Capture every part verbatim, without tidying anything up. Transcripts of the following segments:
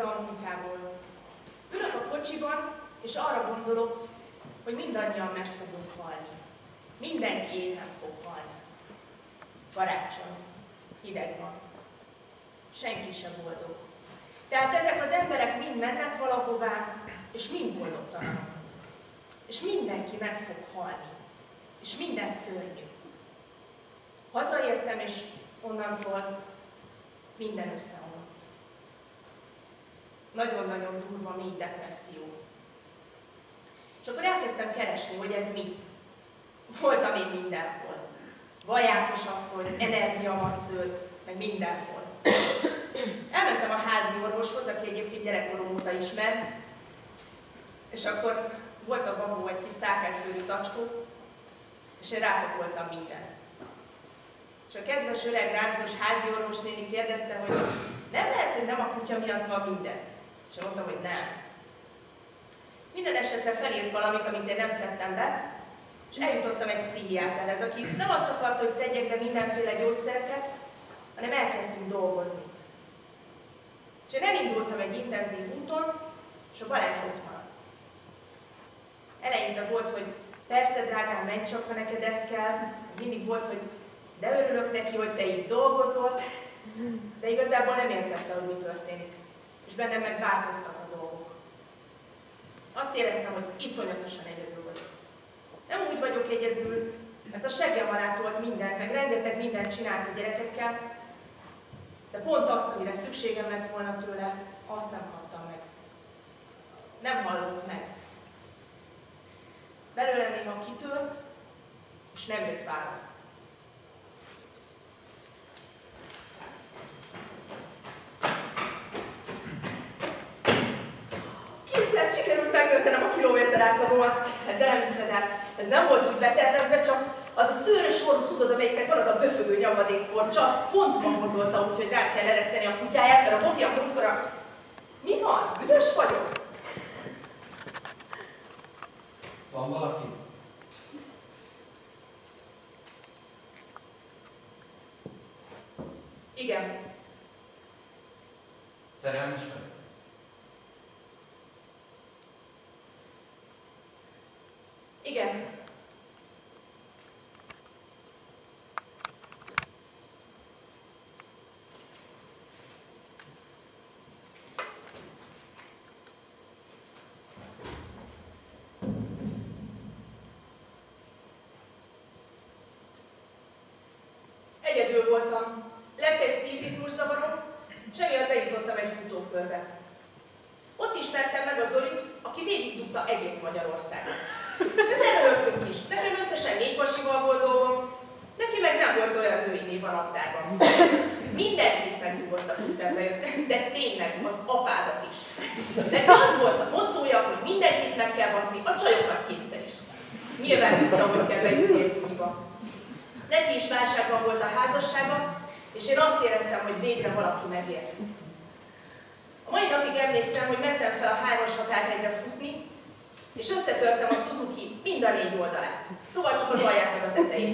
a munkából. Ülök a kocsiban, és arra gondolok, hogy mindannyian meg fogunk halni. Mindenki éhen fog halni. Karácsony, hideg van. Senki sem boldog. Tehát ezek az emberek mind mennek valahová, és mind boldogtalanok. És mindenki meg fog halni. És minden szörnyű. Hazaértem, és onnantól minden összeomlott. Nagyon-nagyon durva, mély depresszió. És akkor elkezdtem keresni, hogy ez mi. Voltam én mindenhol. Vajákos asszony, energiamasször, meg mindenhol. Elmentem a házi orvoshoz, aki egyébként gyerekkorom óta ismer, és akkor volt a babó egy kis szákásszőrű tacskó, és én rápakoltam mindent. És a kedves öreg ráncos házi orvosnéni kérdezte, hogy nem lehet, hogy nem a kutya miatt van mindez. És én mondtam, hogy nem. Minden esetre felírt valamit, amit én nem szedtem be, és eljutottam egy pszichiáterhez, aki nem azt akarta, hogy szedjek be mindenféle gyógyszereket, hanem elkezdtünk dolgozni. És én elindultam egy intenzív úton, és a Balázs ott maradt. Eleinte volt, hogy persze, drágám, menj csak, ha neked ez kell. Mindig volt, hogy de örülök neki, hogy te így dolgozol, de igazából nem értette, hogy mi történik. És bennem meg változtak a dolgok. Azt éreztem, hogy iszonyatosan egyedül vagyok. Nem úgy vagyok egyedül, mert a seggem alá tolt mindent, meg rengeteg mindent csinált a gyerekekkel, de pont azt, amire szükségem lett volna tőle, azt nem kaptam meg. Nem hallott meg. Belőlem néha kitört, és nem jött válasz. Képzeld, sikerült megöltenem a kilométer átlagomat, de nem hiszed el. Ez nem volt úgy betervezve, csak az a szőrös orrú, tudod, amelyiknek van az a böfögő nyomadékkorcsa, azt pont ma gondolta úgy, hogy rá kell ereszteni a kutyáját, mert a Boki a múltkor a... Mi van? Büdös vagyok? Van valaki? Igen. Szerelmes vagy? Igen. Egyedül voltam. Lett egy szívritmuszavarom, és emiatt bejutottam egy futókörbe. Ott ismertem meg a Zolit, aki végigdugta egész Magyarországot. Ezzel rögtünk is. Nekem összesen négy pasival volt dolgom, neki meg nem volt olyan női név a naptárban. Mindenkit megdugott, aki szembe jött, de tényleg az apádat is. Neki az volt a mottója, hogy mindenkit meg kell baszni, a csajokat kétszer is. Nyilván tudtam, hogy kell bejutni egy buliba. Neki is válságban volt a házassága, és én azt éreztem, hogy végre valaki megért. A mai napig emlékszem, hogy mentem fel a hármas határhegyre futni, és összetörtem a Suzuki mind a négy oldalát. Szóval csak az alját meg a tetejét.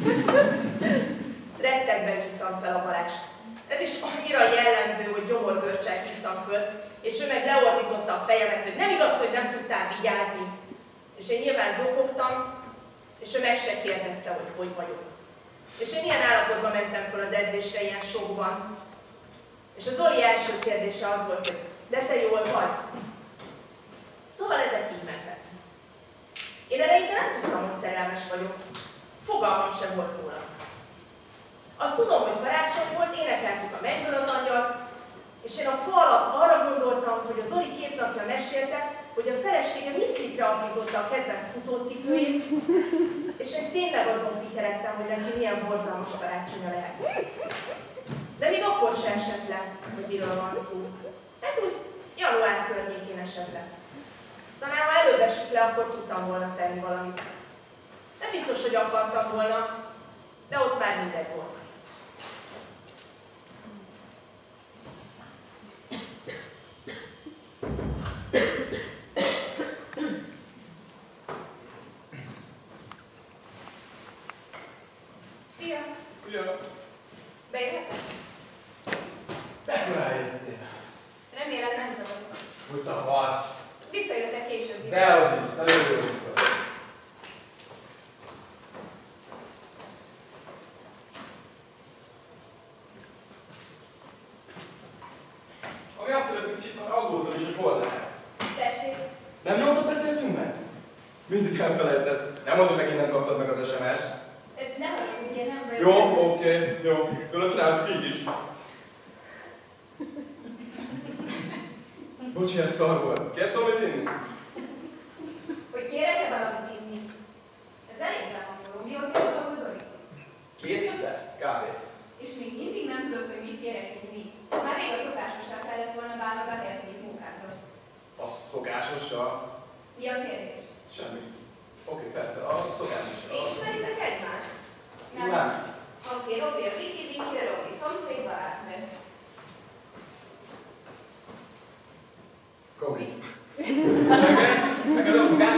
Rettegben hívtam fel a Balást. Ez is annyira jellemző, hogy gyomorgörcsel hívtam föl, és ő meg leordította a fejemet, hogy nem igaz, hogy nem tudtál vigyázni. És én nyilván zokogtam, és ő meg se kérdezte, hogy hogy vagyok. És én ilyen állapotban mentem fel az edzésre, ilyen sokban. És az Zoli első kérdése az volt, hogy de te jól vagy? Szóval ezek így mentek. Én eleinte nem tudtam, hogy szerelmes vagyok. Fogalmam sem volt róla. Azt tudom, hogy karácsony volt, énekeltük a Mennyből az angyalt, és én a fa alatt arra gondoltam, hogy a Zoli két napja mesélte, hogy a felesége miszlikre aprította a kedvenc futócipőjét, és én tényleg azon pityeregtem, hogy neki milyen borzalmas karácsonya lehet. De még akkor sem esett le, hogy miről van szó. Ez úgy január környékén esett le. Talán ha előbb esik le, akkor tudtam volna tenni valamit. Nem biztos, hogy akartam volna, de ott már mindegy volt. Szia! Szia! Bejöhetek? Mikor rájöttél? Remélem nem zavar. nagyon jó volt. Ami azt szeretném, kicsit már aggódtam is, hogy hol lehetsz. Tessék. Nem nyolcat beszéltünk meg? Mindig elfelejtett. Nem mondod meg, innen kaptad meg az es em es-t. Ne haragudj, én nem vagyok. Jó, oké, okay, jó. Tőle csináltuk így is. Bocsi, ez szar volt. Kérsz valamit inni? Hogy kérek-e valamit inni? Ez elég rámondó. Mióta dolgozol? Két hete? Kávé. És még mindig nem tudod, hogy mit kérek inni? Már rég a szokásosra kellett volna bánod a helyet, hogy munkázol. A szokásossal? Mi a kérdés? Semmi. Oké, okay, persze, a szokásossal. Ismeritek egymást? Nem. Nem. Oké, okay, Robi a Viki, Viki a Robi, szomszéd barátnő. Robi. Csenged? Neked a szokás?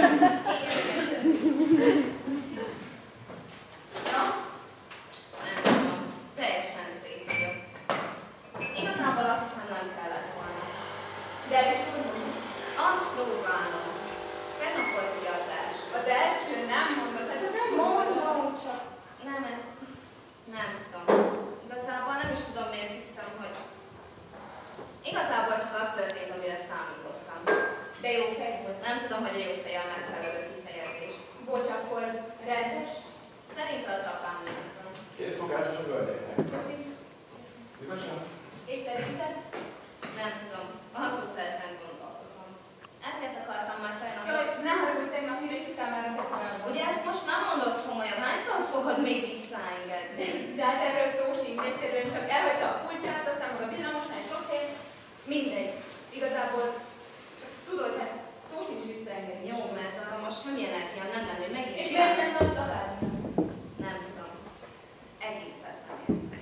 Na? Nem tudom. Teljesen szép vagyok. Igazából azt hiszem nem kellett volna. De el is próbálom. Azt próbálom. Tegnap volt ugye az első. Az első? Nem mondod? Hát ez nem mondom, csak nem, nem tudom. Igazából nem is tudom, miért hittem, hogy... Igazából csak az történt, amire számítottam. De jó fej volt. Nem tudom, hogy a jó fej a megfelelő kifejezés. Bocs, akkor rendes? Szerintem az apám nem. Két szokásos a hölgyeknek. Köszi. Szívesen? És szerinted? Nem tudom. Azóta ezen gondolkozom. Ezért akartam már tegnap... Jaj, ne haragudj, tegnap mire hittál már a betonálba. Ugye ezt most nem mondod komolyan, hányszor fogod még visszaengedni? De hát erről szó sincs, egyszerűen csak elhagyta a kulcsát, aztán meg a villamosnál és rossz helyet. Mindegy. Igazából csak tudod, hát szó sincs visszaengedni. Jó, mert arra most semmi energiám nem lenne, hogy megint... És miért lenne az aládni? Nem tudom. Ezt egészet nem értek.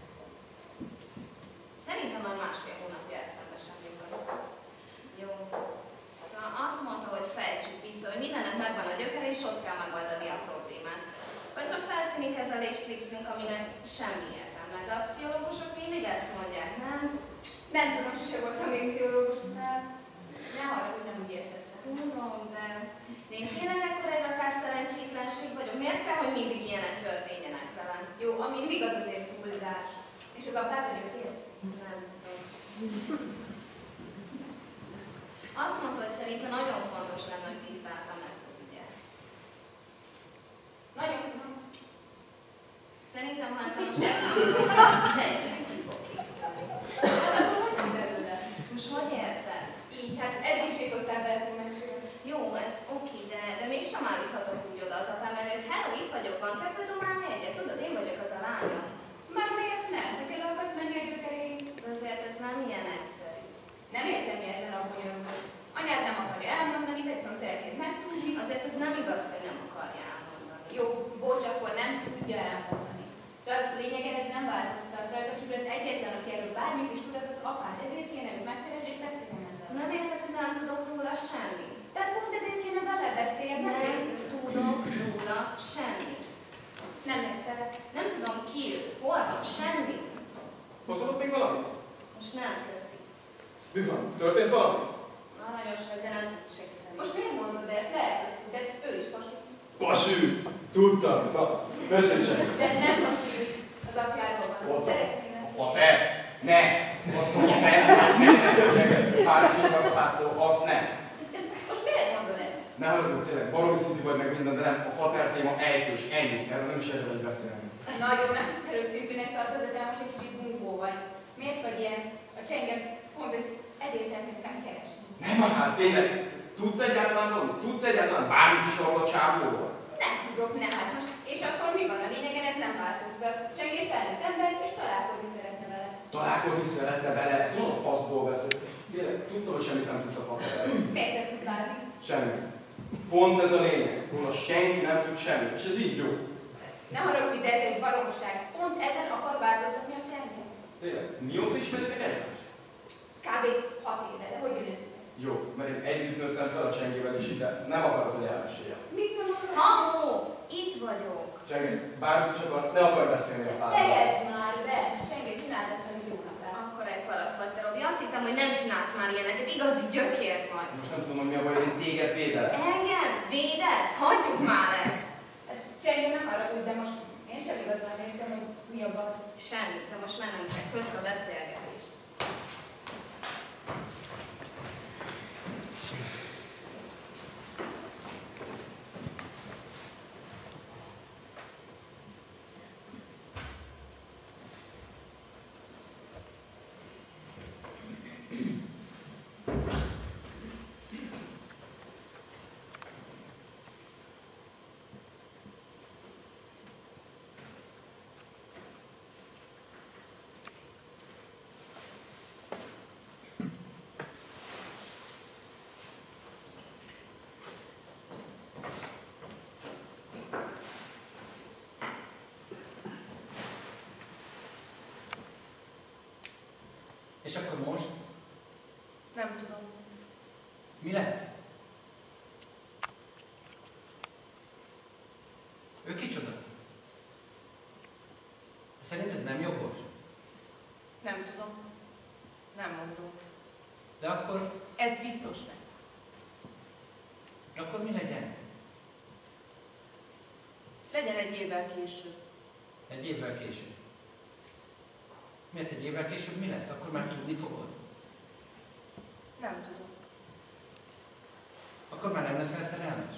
Szerintem már másfél hónapja eszembe sem jutott. Jó. Szóval azt mondta, hogy fejtsük vissza, hogy mindennek megvan a gyökere, és ott kell megoldani a problémát. Vagy csak felszíni kezelést végzünk, aminek semmi értelme. De a pszichológusok mindig ezt mondják, nem? Nem tudom, sose voltam én pszichológusnál. Ne arra, hogy nem úgy értettem. Tudom, de én tényleg ekkor egy rakás szerencsétlenség vagyok. Miért kell, hogy mindig ilyenek történjenek velem? Jó, a mindig az azért túlzás. És az apád vagyok ér? Nem tudom. Azt mondta, hogy szerintem nagyon fontos lenne, hogy tisztázzam ezt az ügyet. Nagyon tudom. Szerintem, ha ezzel most megtanulom, teljesen ki fog készülni. Hát akkor hogy kiderülne? Ezt most hogy érted? Így, hát eddig sétottál be ettől messzire. Jó, ez oké, de, de mégsem állíthatok úgy oda az apám elő, hogy hello, itt vagyok, van kettő domálni egyet? Tudod, én vagyok az a lányom. Már miért nem? Hogy el akarsz menni a gyökeréig? De azért ez nem ilyen egyszerű. Nem értem, mi ezzel a bonyolult. Anyád nem akarja elmondani, de viszont szeretnéd megtudni. Azért ez nem igaz, hogy nem akarja elmondani. Jó, bocs, akkor nem tudja elmondani. De a lényegen ez nem változtat rajta, kívül az egyetlen, aki erről bármit is tud, az az apád. Ezért kéne őt megkeresni és beszélni vele. Nem érted, hogy nem tudok róla semmi? Tehát pont ezért kéne vele beszélni. Nem, nem tudok róla semmi. Nem értelek. Nem tudom ki ő, hol van, semmi. Hozhatok még valamit? Most nem, köszi. Mi van? Történt valami? Aranyos vagy, de nem tud segíteni. Most miért mondod ezt? Lehet, hogy tud, de ő is pasi. Pasi! Tudtam! Na, mesélj csak! De nem pasi, az apjáról van szó. Szeretnél? A te! Ne! Azt mondja, ne! Ne! Ne! Bárki csak az apától, azt ne! De most miért mondod ezt? Ne haragudj, tényleg, baromi szinti vagy meg minden, de nem, a fater téma ejtős, ennyi. Erről nem is érdemes beszélni. Nagyon nem tisztelő szintűnek tartod, de most egy kicsit bunkó vagy. Miért vagy ilyen? A csengem pont ezt, ezért szeretnék megkeresni. Nem, hát tényleg, tudsz egyáltalán valamit? Tudsz egyáltalán bármit is arról a csávóról? Nem tudok, nem, hát most. És akkor mi van a lényegen, ez nem változtat. Csengé felnőtt ember, és találkozni szeretne vele. Találkozni szeretne vele, ezt mondom, faszból beszél. Tényleg, tudtam, hogy semmit nem tudsz a faterről. Miért nem tudsz várni? Semmi. Pont ez a lényeg. Róla senki nem tud semmit, és ez így jó. Ne haragudj, de ez egy baromság. Pont ezen akar változtatni a csengé. Tényleg, mióta ismeritek egymást? Kb. hat éve, de hogy jön ez? Jó, mert én együtt nőttem fel a Csengével is, de nem akarod, hogy elmeséljem. Mit nem akarod? Hamó! Itt vagyok. Csengé, bármit is akarsz, ne akarj beszélni a fáról. Fejezd már be! Csengé, csináld ezt, hogy jó napát. Akkor egy parasz vagy te, Robi. Azt hittem, hogy nem csinálsz már ilyeneket, igazi gyökér vagy. Most nem tudom, hogy mi a baj, hogy én téged védelek. Engem? Védesz? Hagyjuk már ezt! Csengő, nem haragudj, de most én sem igazán értem, hogy mi a baj. Semmi, de most mennem kell. Kösz a beszélgetést. És akkor most? Nem tudom. Mi lesz? Ő kicsoda? Szerinted nem jogos? Nem tudom. Nem mondom. De akkor, Ez biztos nem. akkor mi legyen? Legyen egy évvel később. Egy évvel később. Miért egy évvel később mi lesz? Akkor már tudni fogod? Nem tudom. Akkor már nem leszel szerelmes?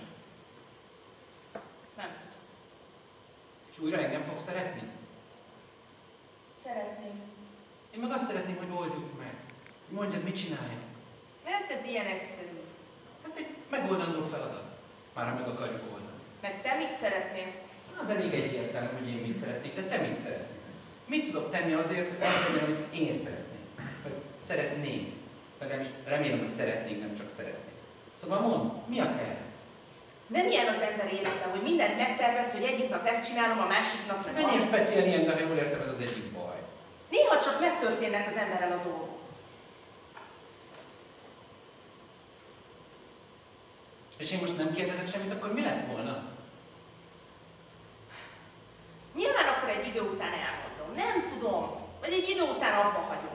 Nem tudom. És újra engem fogsz szeretni? Szeretném. Én meg azt szeretném, hogy oldjuk meg. Mondjad, mit csináljak? Mert ez ilyen egyszerű. Hát egy megoldandó feladat. Már ha meg akarjuk oldani. Meg te mit szeretnél? Az elég egyértelmű, hogy én mit szeretnék, de te mit szeretnél? Mit tudok tenni azért, hogy eltegyen, amit én szeretnék? Vagy szeretnék? Legalábbis remélem, hogy szeretnék, nem csak szeretnék. Szóval mondd, mi a terv? Nem ilyen az ember élete, hogy mindent megtervez, hogy egyik nap ezt csinálom, a másik nap meg Ez enyém azt. speciál ilyen, de ha jól értem, ez az egyik baj. Néha csak megtörténnek az emberrel a dolgok. És én most nem kérdezek semmit, akkor mi lett volna? Nyilván akkor egy idő után elmondom. Nem tudom. Vagy egy idő után abba hagyom.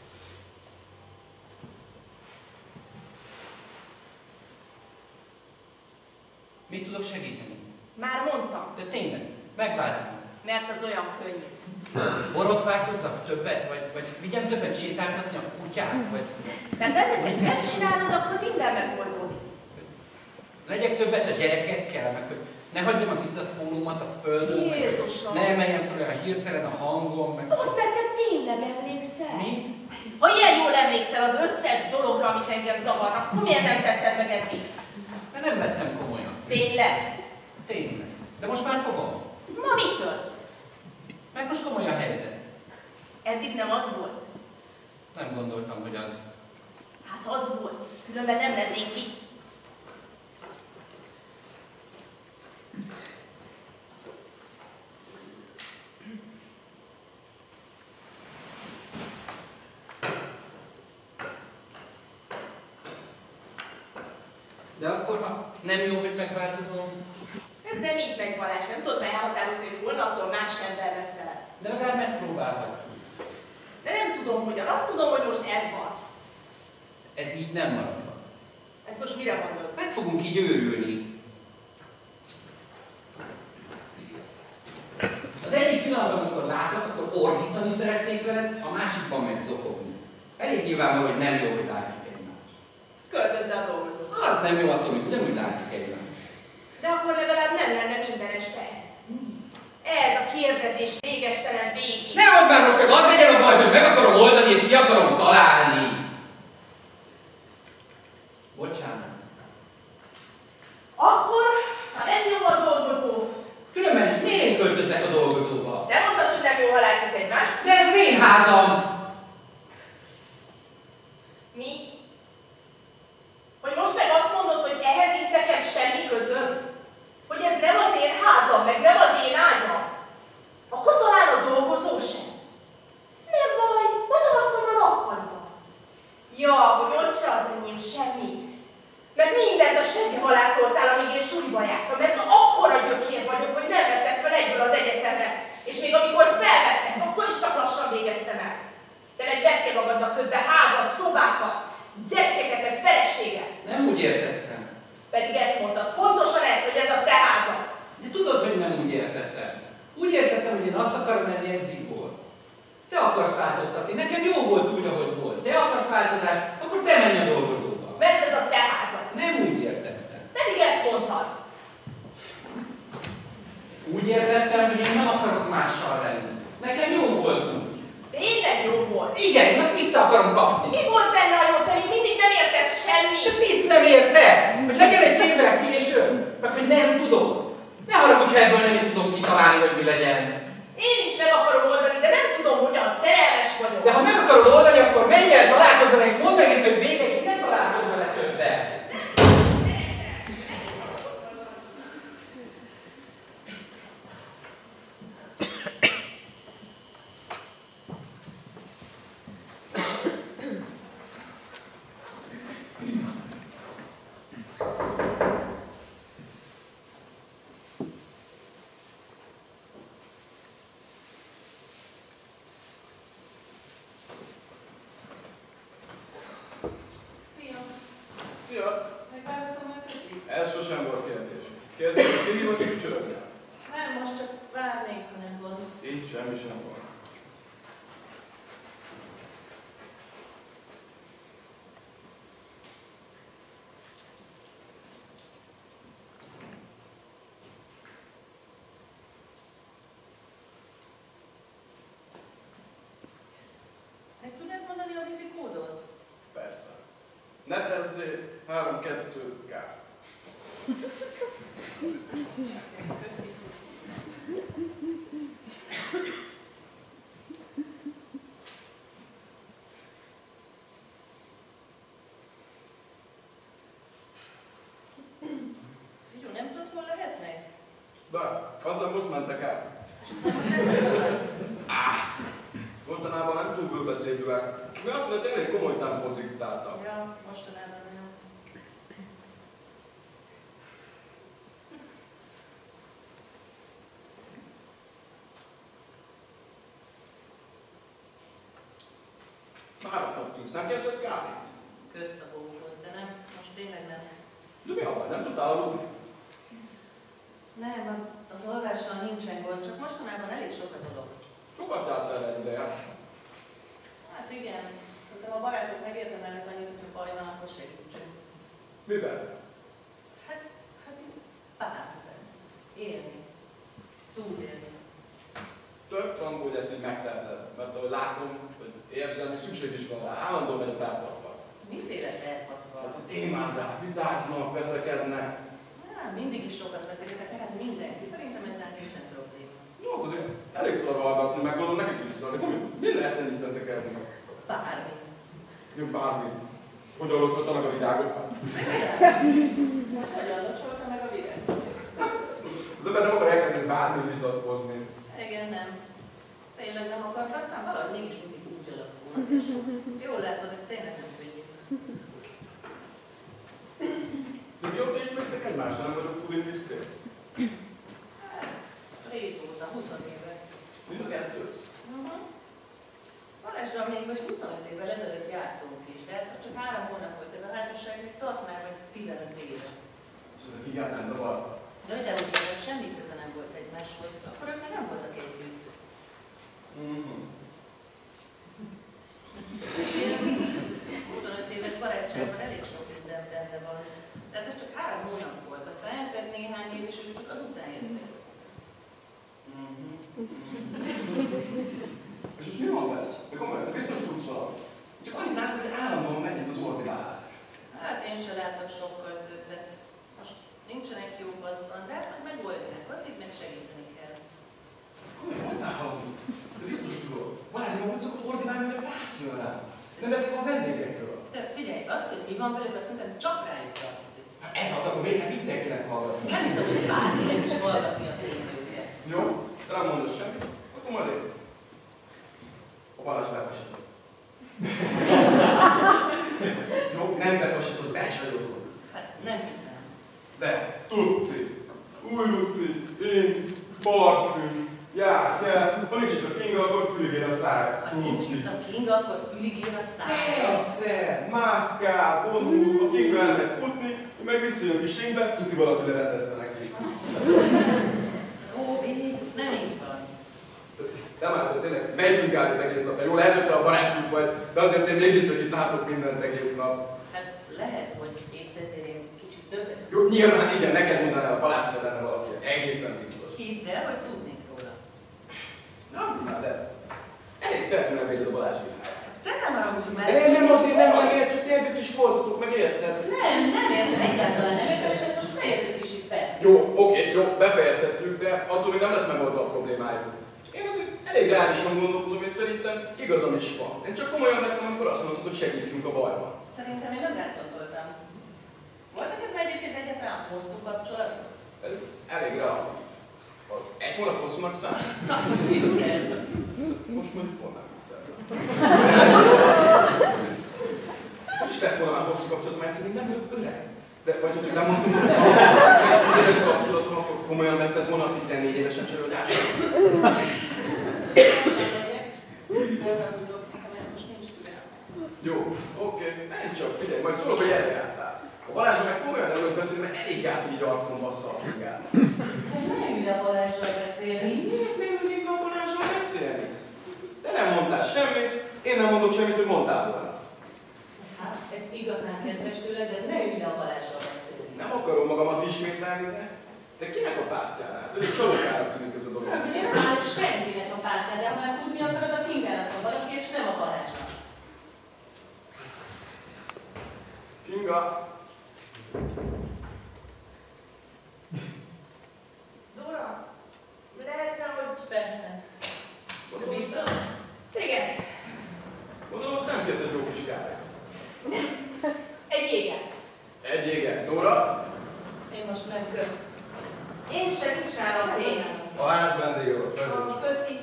Mit tudok segíteni? Már mondtam, De tényleg, megváltozom. mert az olyan könnyű. Borotválkozzak többet? Vagy, vagy vigyem többet sétáltatni a kutyát? Vagy Tehát ezeket megcsinálod, akkor minden megoldódik. legyek többet a gyerekekkel, meg hogy ne hagyjam az izzadpólómat a földön, meg Jézusom! ne emeljem fel olyan hirtelen a hangom, meg... Azt mert te tényleg emlékszel? Mi? Ha ilyen jól emlékszel az összes dologra, amit engem zavarnak, akkor miért nem tetted meg eddig? Mert nem vettem komolyan. Tényleg? Tényleg. De most már fogom. Ma mitől? Mert most komoly a helyzet. Eddig nem az volt? Nem gondoltam, hogy az... Hát az volt. Különben nem lennénk itt. De akkor, ha nem jó, hogy megváltozom, Ez nem így megy, Balázs. Nem tudod elhatározni, hogy holnaptól más ember leszel. de legalább megpróbálhatjuk. De nem tudom, hogyan. Azt tudom, hogy most ez van. Ez így nem maradhat. Ezt most mire mondod? Meg fogunk így őrülni. Az egyik pillanatban, amikor látlak, akkor ordítani szeretnék veled, a másikban meg zokogni. Elég nyilvánvaló, hogy nem jó, hogy látjuk egymást. Költözd el a dolgozót. Az nem jó attól, hogy ugyanúgy látjuk egymást. De akkor legalább nem lenne minden este ez. Ez a kérdezés végestelen végig. Nehogy már most meg az legyen a baj, hogy meg akarom oldani és ki akarom találni. Bocsánat. Akkor, ha nem jó a dolgozó. Különben is miért én költözek a dolgozóba? De mondtad, hogy nem jó, ha látjuk egymást. De ez az én házam! Mi? Hogy most meg azt mondod, hogy ehhez itt nekem semmi közöm? Hogy ez nem az én házam, meg nem az én ágyam? Akkor talán a dolgozó sem. Nem baj, majd alszom a nappaliba. Ja, hogy ott se az enyém semmi. Meg mindent a seggem alá toltál, amíg én suliba jártam, mert akkora gyökér vagyok, hogy nem vettek fel egyből az egyetemre. És még amikor felvettek, akkor is csak lassan végeztem el. Te meg vettél magadnak közben házat, szobákat. úgy értettem, hogy én nem akarok mással lenni. Nekem jó volt úgy. Tényleg jó volt. Igen, én azt vissza akarom kapni. Mi volt benne a jó? Te még mindig nem értesz semmit. Mit nem érted? Hogy legyen egy évvel később? Meg hogy nem tudod? Ne haragudj, ha ebből nem tudom kitalálni, hogy mi legyen. Én is meg akarom oldani, de nem tudom, hogyan szerelmes vagyok. De ha meg akarod oldani, akkor menj el, találkozz vele, és mondd meg neki, hogy vége, és ne találkozz vele többet. Ez sosem volt kérdés. Kérdezik, hogy ki vagy csücsörögni? Nem, most csak várnék, ha nem gond. Így semmi sem van. Meg tudnád mondani a wifi kódot? Persze. Netezzé három kettő K. Köszi. Figyelj, nem tudod, hol lehetnek? De, azzal most mentek el. Mostanában nem túl bőbeszédűek. Mi azt mondja, tényleg komoly tempót diktáltak. Ja, mostanában nem. Fáradtnak tűnsz, nem kezdett kávét? Közszabókod, de nem, most tényleg nem. De mi a baj, nem tudtál aludni? Nem, az alvással nincsen gond, csak mostanában elég sokat alok. Sokat jársz el egy ideje. Hát igen, szerintem a barátok megérdemelnek annyit, hogyha baj van, akkor segítsünk. Miben? Hát, hát így párban. Élni. Túlélni. Tök van, hogy ezt így megteheted, mert ahogy látom, hogy érzem, hogy szükség is van rá, állandóan megy a tárgyalva. Miféle szerpatva? Hát a témázás, vitáznak, veszekednek. Hát, mindig is sokat beszélgetek, meg hát mindenki. Szerintem ezzel nincsen probléma. Jó, azért elég szor hallgatni, meg gondolom nekik is tudni. Mi, mi lehet ennyit veszekedni? Bármi. Jó, bármi. Hogyan locsolta meg a virágokat? Hogyan locsolta meg a virágot? Az ember nem akar elkezdeni bármit vitatkozni. Igen, nem. Tényleg nem akart, aztán valahogy mégis mindig úgy alakult. És jól látod, ez tényleg nem könnyű. De mióta ismertek egymást, nem vagyok túl indiszkrét? Hát, régóta, húsz éve. Mind a kettőt? Uh-huh. Balázsral még vagy huszonöt évvel ezelőtt jártunk is, de hát csak három hónap volt ez a házasság, még tart már vagy tizenöt éve. És ezek így nem zavarta? De hogy eludjára semmi köze nem volt egymáshoz, akkor ők még nem voltak együtt. Mm-hmm. huszonöt éves barátságban elég sok minden benne van. Tehát ez csak három hónap volt, aztán eltelt néhány év, és ők csak azután jöttek össze. Mm-hmm. És most mi van veled? De komolyan, biztos tudsz valamit. Csak annyit látok, hogy állandóan megy itt az ordibálás. Hát én se látok sokkal többet. Most nincsenek jó paszban, de hát meg megoldják, addig meg segíteni kell. Komolyan, nem hallom. De biztos tudod. Balázs, hogy szokott ordibálni, hogy a fász jön rá. Nem veszik a vendégekről. De figyelj, az, hogy mi van velük, azt szerintem csak rájuk tartozik. Hát ez az, akkor miért nem mindenkinek hallgatni? Nem hiszem, hogy bárkinek is hallgatni a ténylőket. Jó? De nem mondasz semmit? Akkor majd én. A Balázs bepasított. Jó, nem bepasított, becsajozod. Hát nem hiszem. De, Tuci, új Luci, én, parfüm, jár, jár, ha nincs itt a Kinga, akkor füligér a száj. Ha nincs itt a Kinga, akkor fülig ér a száj. Persze, mászkál, vonul, a Kinga el megy futni, én meg visszajön a kis ringbe, tuti valaki lerendezte neki. Róbi, nem így van. Nem állod, tényleg, megyünk át itt egész nap, jó, lehet, hogy te a barátjuk vagy, de azért én mégiscsak itt látok mindent egész nap. Hát lehet, hogy épp ezért én kicsit többet. Jó, nyilván igen, neked mondanál a Balázsra lenne valaki, egészen biztos. Hidd el, hogy tudnék róla. Nem, de elég feltűnően véded a Balázs világát. Te nem haragudj már. De én nem azért nem, nem ért, csak együtt is voltatok, meg érted? Nem, nem értem, egyáltalán nem értem, és ezt most fejezzük is itt be. Jó, oké, jó, befejezhetjük, de attól még nem lesz megoldva a problémájuk. Én azért elég reálisan gondolkozom, és szerintem igazam is van. Én csak komolyan vettem, amikor azt mondtad, hogy segítsünk a bajban. Szerintem én nem gondoltam. Volt neked már egyébként egyáltalán hosszú kapcsolatot? Ez elég relatív. Az egy hónap hosszúnak számít. Na, most viccelsz. Most mondjuk pont nem vicceltem. Hogy is lett volna már hosszú kapcsolatom, mert egyszerűen nem vagyok öreg. De vagy hogy nem mondtam, hogy az éves kapcsolatom, akkor komolyan vetted volna a tizennégy évesen csörözásra. Jó, oké, menj csak, figyelj, majd szólok, hogy erre jártál. A Balázsra meg komolyan előtt beszélni, mert elég gáz, hogy így arcon bassza a fingát. Te ne ülj a Balázsral beszélni. Miért nem ülnék a Balázsral beszélni? Te nem mondtál semmit, én nem mondok semmit, hogy mondtál volna. Hát, ez igazán kedves tőled, de ne ülj a Balázsral beszélni. Nem akarom magamat ismételni, de... De kinek a pártjánál? Ez elég csalókára tűnik ez a dolog. Hát, ugye nem állok senkinek a pártján, de már tudni akarod, a Kingának a valaki, és nem a Balázsnak. Kinga! Dóra, lehetne, hogy persze. Gondolom, Biztos? Igen. Gondolom, most nem kész egy jó kis kávé. Egy éget. Egy éget. Dóra? Én most nem kösz. Én sem is állom pénzt. A ház vendégről. Ah, köszi.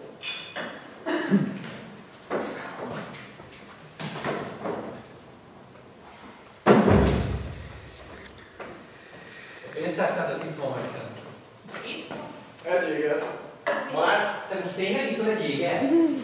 Pénztárcádat itt van hagytam. Itt? Egy éget. Balázs, te most tényleg iszol egy éget?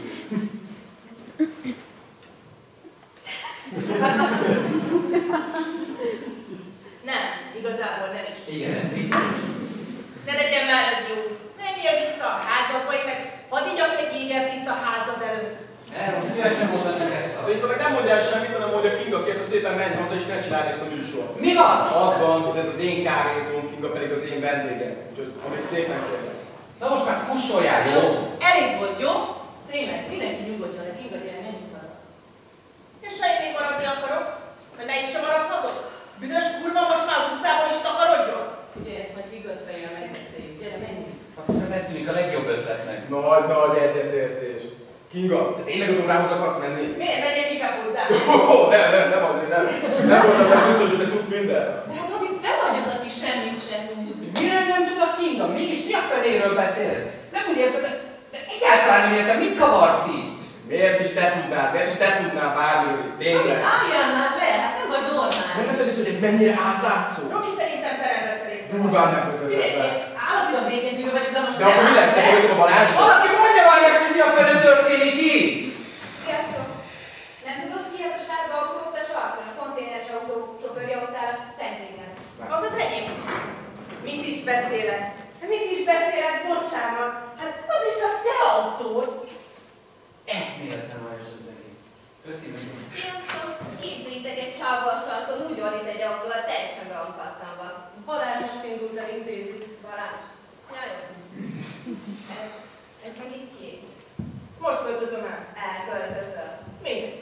Nem, igazából nem is. Igen, ez vicces. Ne legyen már ez jó. Menjél vissza a házadba, én meg hadd igyak egy jégert itt a házad előtt. Nem, most szívesen mondanék ezt. Azért meg nem mondjál semmit, hanem mondja Kinga kérte, szépen menj haza és ne csináld itt a műsort. Mi van? Az van, hogy ez az én kávézóm, Kinga pedig az én vendégem. Úgyhogy amíg szépen kérlek. Na most már kussoljál, jó? Elég volt, jó? Tényleg, mindenki nyugodjon le, Kinga, gyere, menjünk haza. És ha én még maradni akarok, hogy ne itt sem maradhatok? Büdös kurva, most már az utcában is takarodjon? Ugye ezt majd higgadt fejjel megbeszéljük. Gyere, menjünk. Azt hiszem, ez tűnik a legjobb ötletnek. Nagy, nagy egyetértés. Kinga, te tényleg a Dórához akarsz menni? Miért megyek inkább hozzá? Oh, nem, nem, nem azért, nem. Nem voltam meg biztos, hogy te tudsz minden. De hát, Robi, te vagy az, aki semmit sem tud. Mire nem tud a Kinga? Mégis mi a feléről beszélsz? Nem úgy érted, de, de egyáltalán nem értem, mit kavarsz így? Miért is te tudnád? Miért is te tudnál bármiről? Tényleg? Robi, álljál már le, hát nem vagy normál. Nem veszed észre, hogy ez mennyire átlátszó? Robi, szerintem te nem veszed észre. Durván nem tudod Figyelj, vezetni. én állatilag békénytűrő vagyok, de most De akkor mi lesz? Te vagyok a Balázs? Valaki mondja már meg, hogy mi a fele történik itt! Sziasztok! Nem tudod, ki ez a sárga autó ott a sarkon? A konténeres autó sofőrje ott áll, azt szentségen. Az az enyém. Mit is beszélek? Mit is beszélek? Bocsánat. Hát az is a te autód. Eszméletlen hajos az egész. Köszönöm. Sziasztok! Képzeljétek egy csáva a sarkon, úgy ordít egy autóval, teljesen beankattanva. Balázs most indult el intézni. Balázs. Ja, jó. Ez, ez meg itt ki? Most költözöm el. Elköltözöl. Még.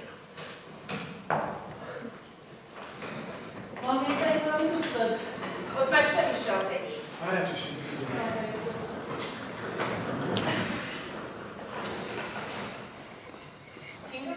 Van még egy valami cuccod? Ott már semmi se az enyém. Várjál csak sem. Kinga?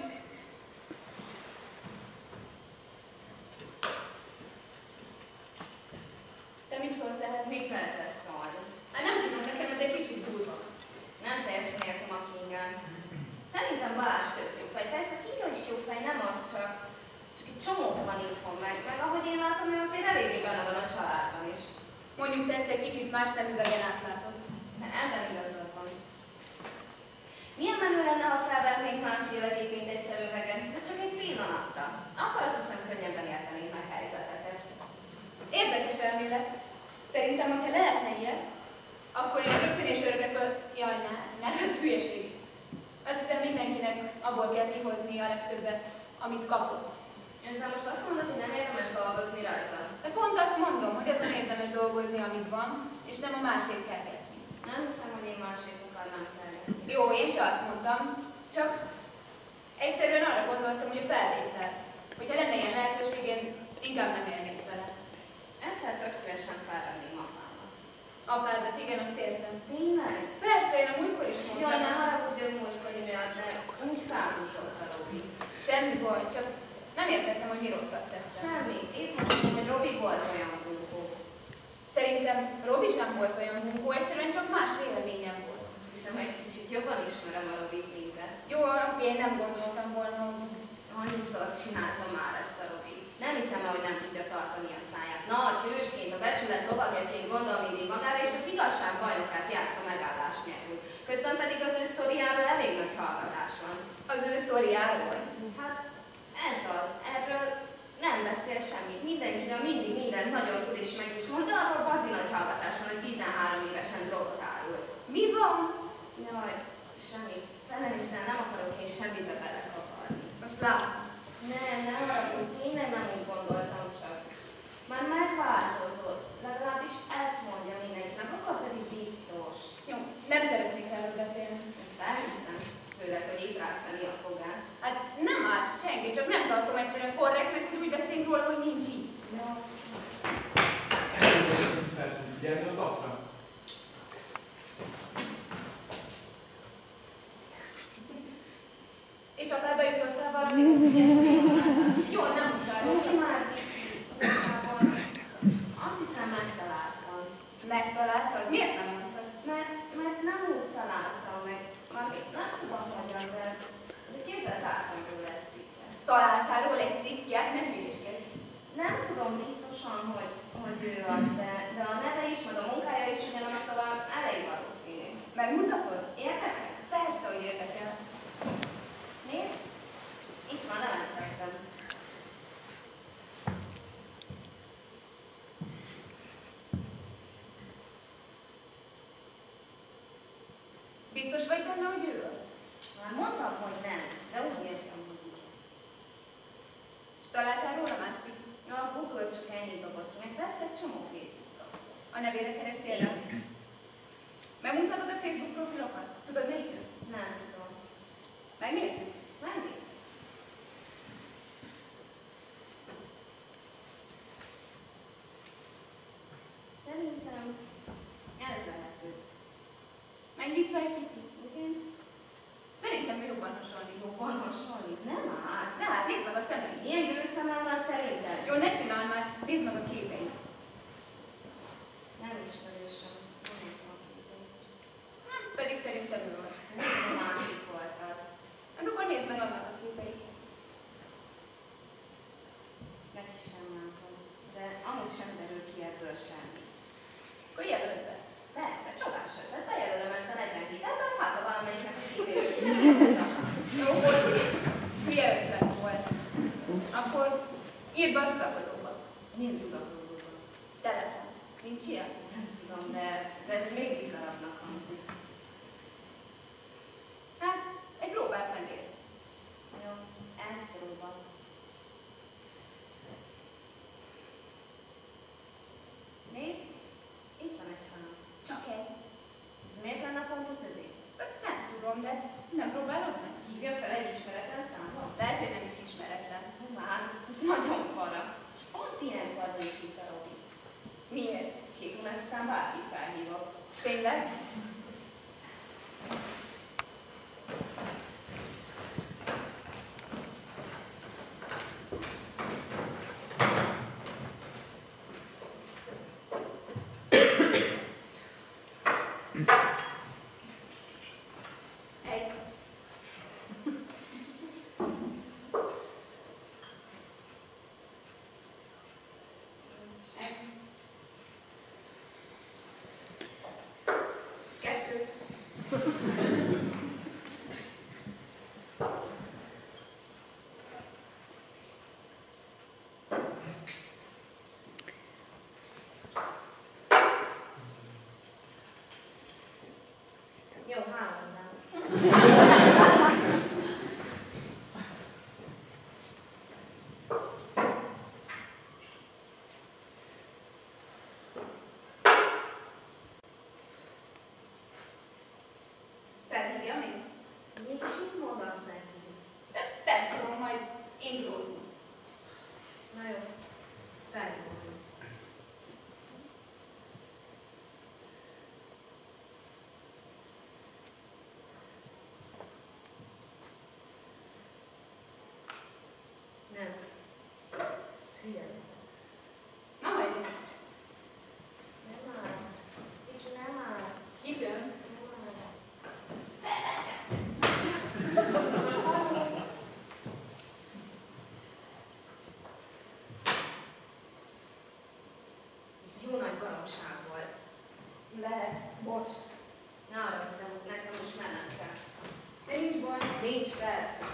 Te mit szólsz ehhez? Mit lehet ezt szólni? Hát nem tudom, nekem ez egy kicsit durva. Nem teljesen értem a Kingán. Szerintem Balázs tök jó fej. Persze Kinga is jó fej, nem az csak. Csak egy csomót van itthon meg. Meg ahogy én látom, ő azért eléggé benne van a családban is. Mondjuk te ezt egy kicsit más szemüvegen átlátod. De ebben igazad van. Milyen menő lenne, ha felvetnék más életét, mint egy szemüvegen, de csak egy pillanatra. Akkor azt hiszem, könnyebben értenénk meg helyzeteket. Érdekes elmélet. Szerintem, hogyha lehetne ilyen, akkor én rögtön és örökre föl... Jaj, ne, ne, ez hülyeség. Azt hiszem, mindenkinek abból kell kihozni a legtöbbet, amit kapott. Ezzel most azt mondod, hogy nem érdemes dolgozni rajta. De pont azt mondom, hogy azon érdemes dolgozni, amit van, és nem a másért kergetni. Nem hiszem, hogy én másikukal nem terjedni. Jó, én se azt mondtam, csak egyszerűen arra gondoltam, hogy a felvétel. Hogyha lenne ilyen lehetőség, én inkább nem élnék vele. Egyszer tök szívesen felvenném apámat. Apádat, igen, azt értem. Tényleg? Persze, én a múltkor is mondtam. Jaj, ne haragudj a múltkori miatt, de úgy felhúzott a Robi. Semmi baj, csak nem értettem, hogy mi rosszat tettem. Semmi. Épp most mondom, hogy Robi volt olyan bunkó. Szerintem Robi sem volt olyan munkó, egyszerűen csak más véleményem volt. Azt hiszem, hogy kicsit jobban ismerem a Robit, mint te. Jó, én nem gondoltam volna, hogy... Annyiszor csináltam már ezt a Robi. Nem hiszem el, hogy nem tudja tartani a száját. Nagy hősként, a becsület lovagjaként gondol mindig magára, és az igazság bajnokát játsza megállás nélkül. Közben pedig az ő sztoriáról elég nagy hallgatás van. Az ő sztoriáról? Hát ez az. Erről nem beszél semmit. Mindenkiről mindig mindent nagyon tud és meg is mond, de arról bazi nagy hallgatás van, hogy tizenhárom évesen drogot árul. Mi van? Jaj, semmi. Felenisten nem akarok én semmibe belekaparni. Azt látom. Nem, nem haragudj, tényleg nem úgy gondoltam csak. Már megváltozott. Legalábbis ezt mondja mindenkinek, akkor pedig biztos. Jó, nem szeretnék erről beszélni. Ezt elhiszem. Főleg, hogy itt átfeni a fogán. Hát nem áll, senki, csak nem tartom egyszerűen korrektnek, hogy úgy beszélünk róla, hogy nincs így. Jó. tíz percig figyelni a daca. És apába jutottál valami? Jó, nem muszáj. Én már igazából azt hiszem megtaláltam. Megtaláltad? Miért nem mondtad? Mert, mert nem úgy találtam meg. Valamit nem tudom hogyan, de, de kézzel találtam róla egy cikket. Találtál róla egy cikket? Ne hülyéskedj. Nem tudom biztosan, hogy, hogy ő az, de, de a neve is, meg a munkája is ugyanaz, szóval elég valószínű. Megmutatod? Érdekel? Persze, hogy érdekel. Nézd, itt van, lementettem. Biztos vagy benne, hogy ő az? Már mondtam, hogy nem, de úgy érzem, hogy igen. És találtál róla mást is? Ja, a Google csak ennyit dobott ki, meg persze egy csomó Facebookra. A nevére kerestél rá? Megmutatod a Facebook profilokat? Tudod melyikről? Nem tudom. Megnézzük? Megnézd. Szerintem ez lehető. Menj vissza egy kicsit. Igen? Szerintem ő jobban hasonlít. Jobban hasonlít? Nem áll. De hát nézd meg a szemeit. Ilyen gőszemem van szerintem. Jó, ne csinálj már, nézd meg a képeit. Nem ismerősöm. Nem tudom képét. Hát, pedig szerintem ő az. A másik volt az. Hát akkor nézd meg annak a képeit. Meg is sem látom. De amúgy sem derül ki ebből semmi. Akkor jelöld be. Persze, csodás ötlet. Bejelölöm ezt a negyvenkét embert, hát ha valamelyiknek a képét. Jó, bocs, hülye ötlet volt. Akkor írd be a tudakozóba. Mind tudatozóban. Telefon. Nincs ilyen? Nem tudom, de, de ez még bizarabbnak hangzik. Hát, egy próbát megér. Jó, elpróbál. Nézd, itt van egy szám. Csak egy. Ez miért lenne pont az övé? Nem tudom, de nem próbálod meg? Hívja fel egy ismeretlen számba? Lehet, hogy nem is ismeretlen. Már, ez nagyon para. És pont ilyenkor nincs itt a Robi. Miért? Hétun ezután bárkit felhívok. Tényleg? Egy. Egy. Kettő. Én grózom. Na jó, tárgyalunk. Nem. Szüljem. Na majd. Nem áll. Kicsi nem áll. Kicsön. Ez jó nagy baromság volt. Lehet. Bocs. Ne arra, nekem, nekem most mennem kell. De nincs baj. Nincs, persze.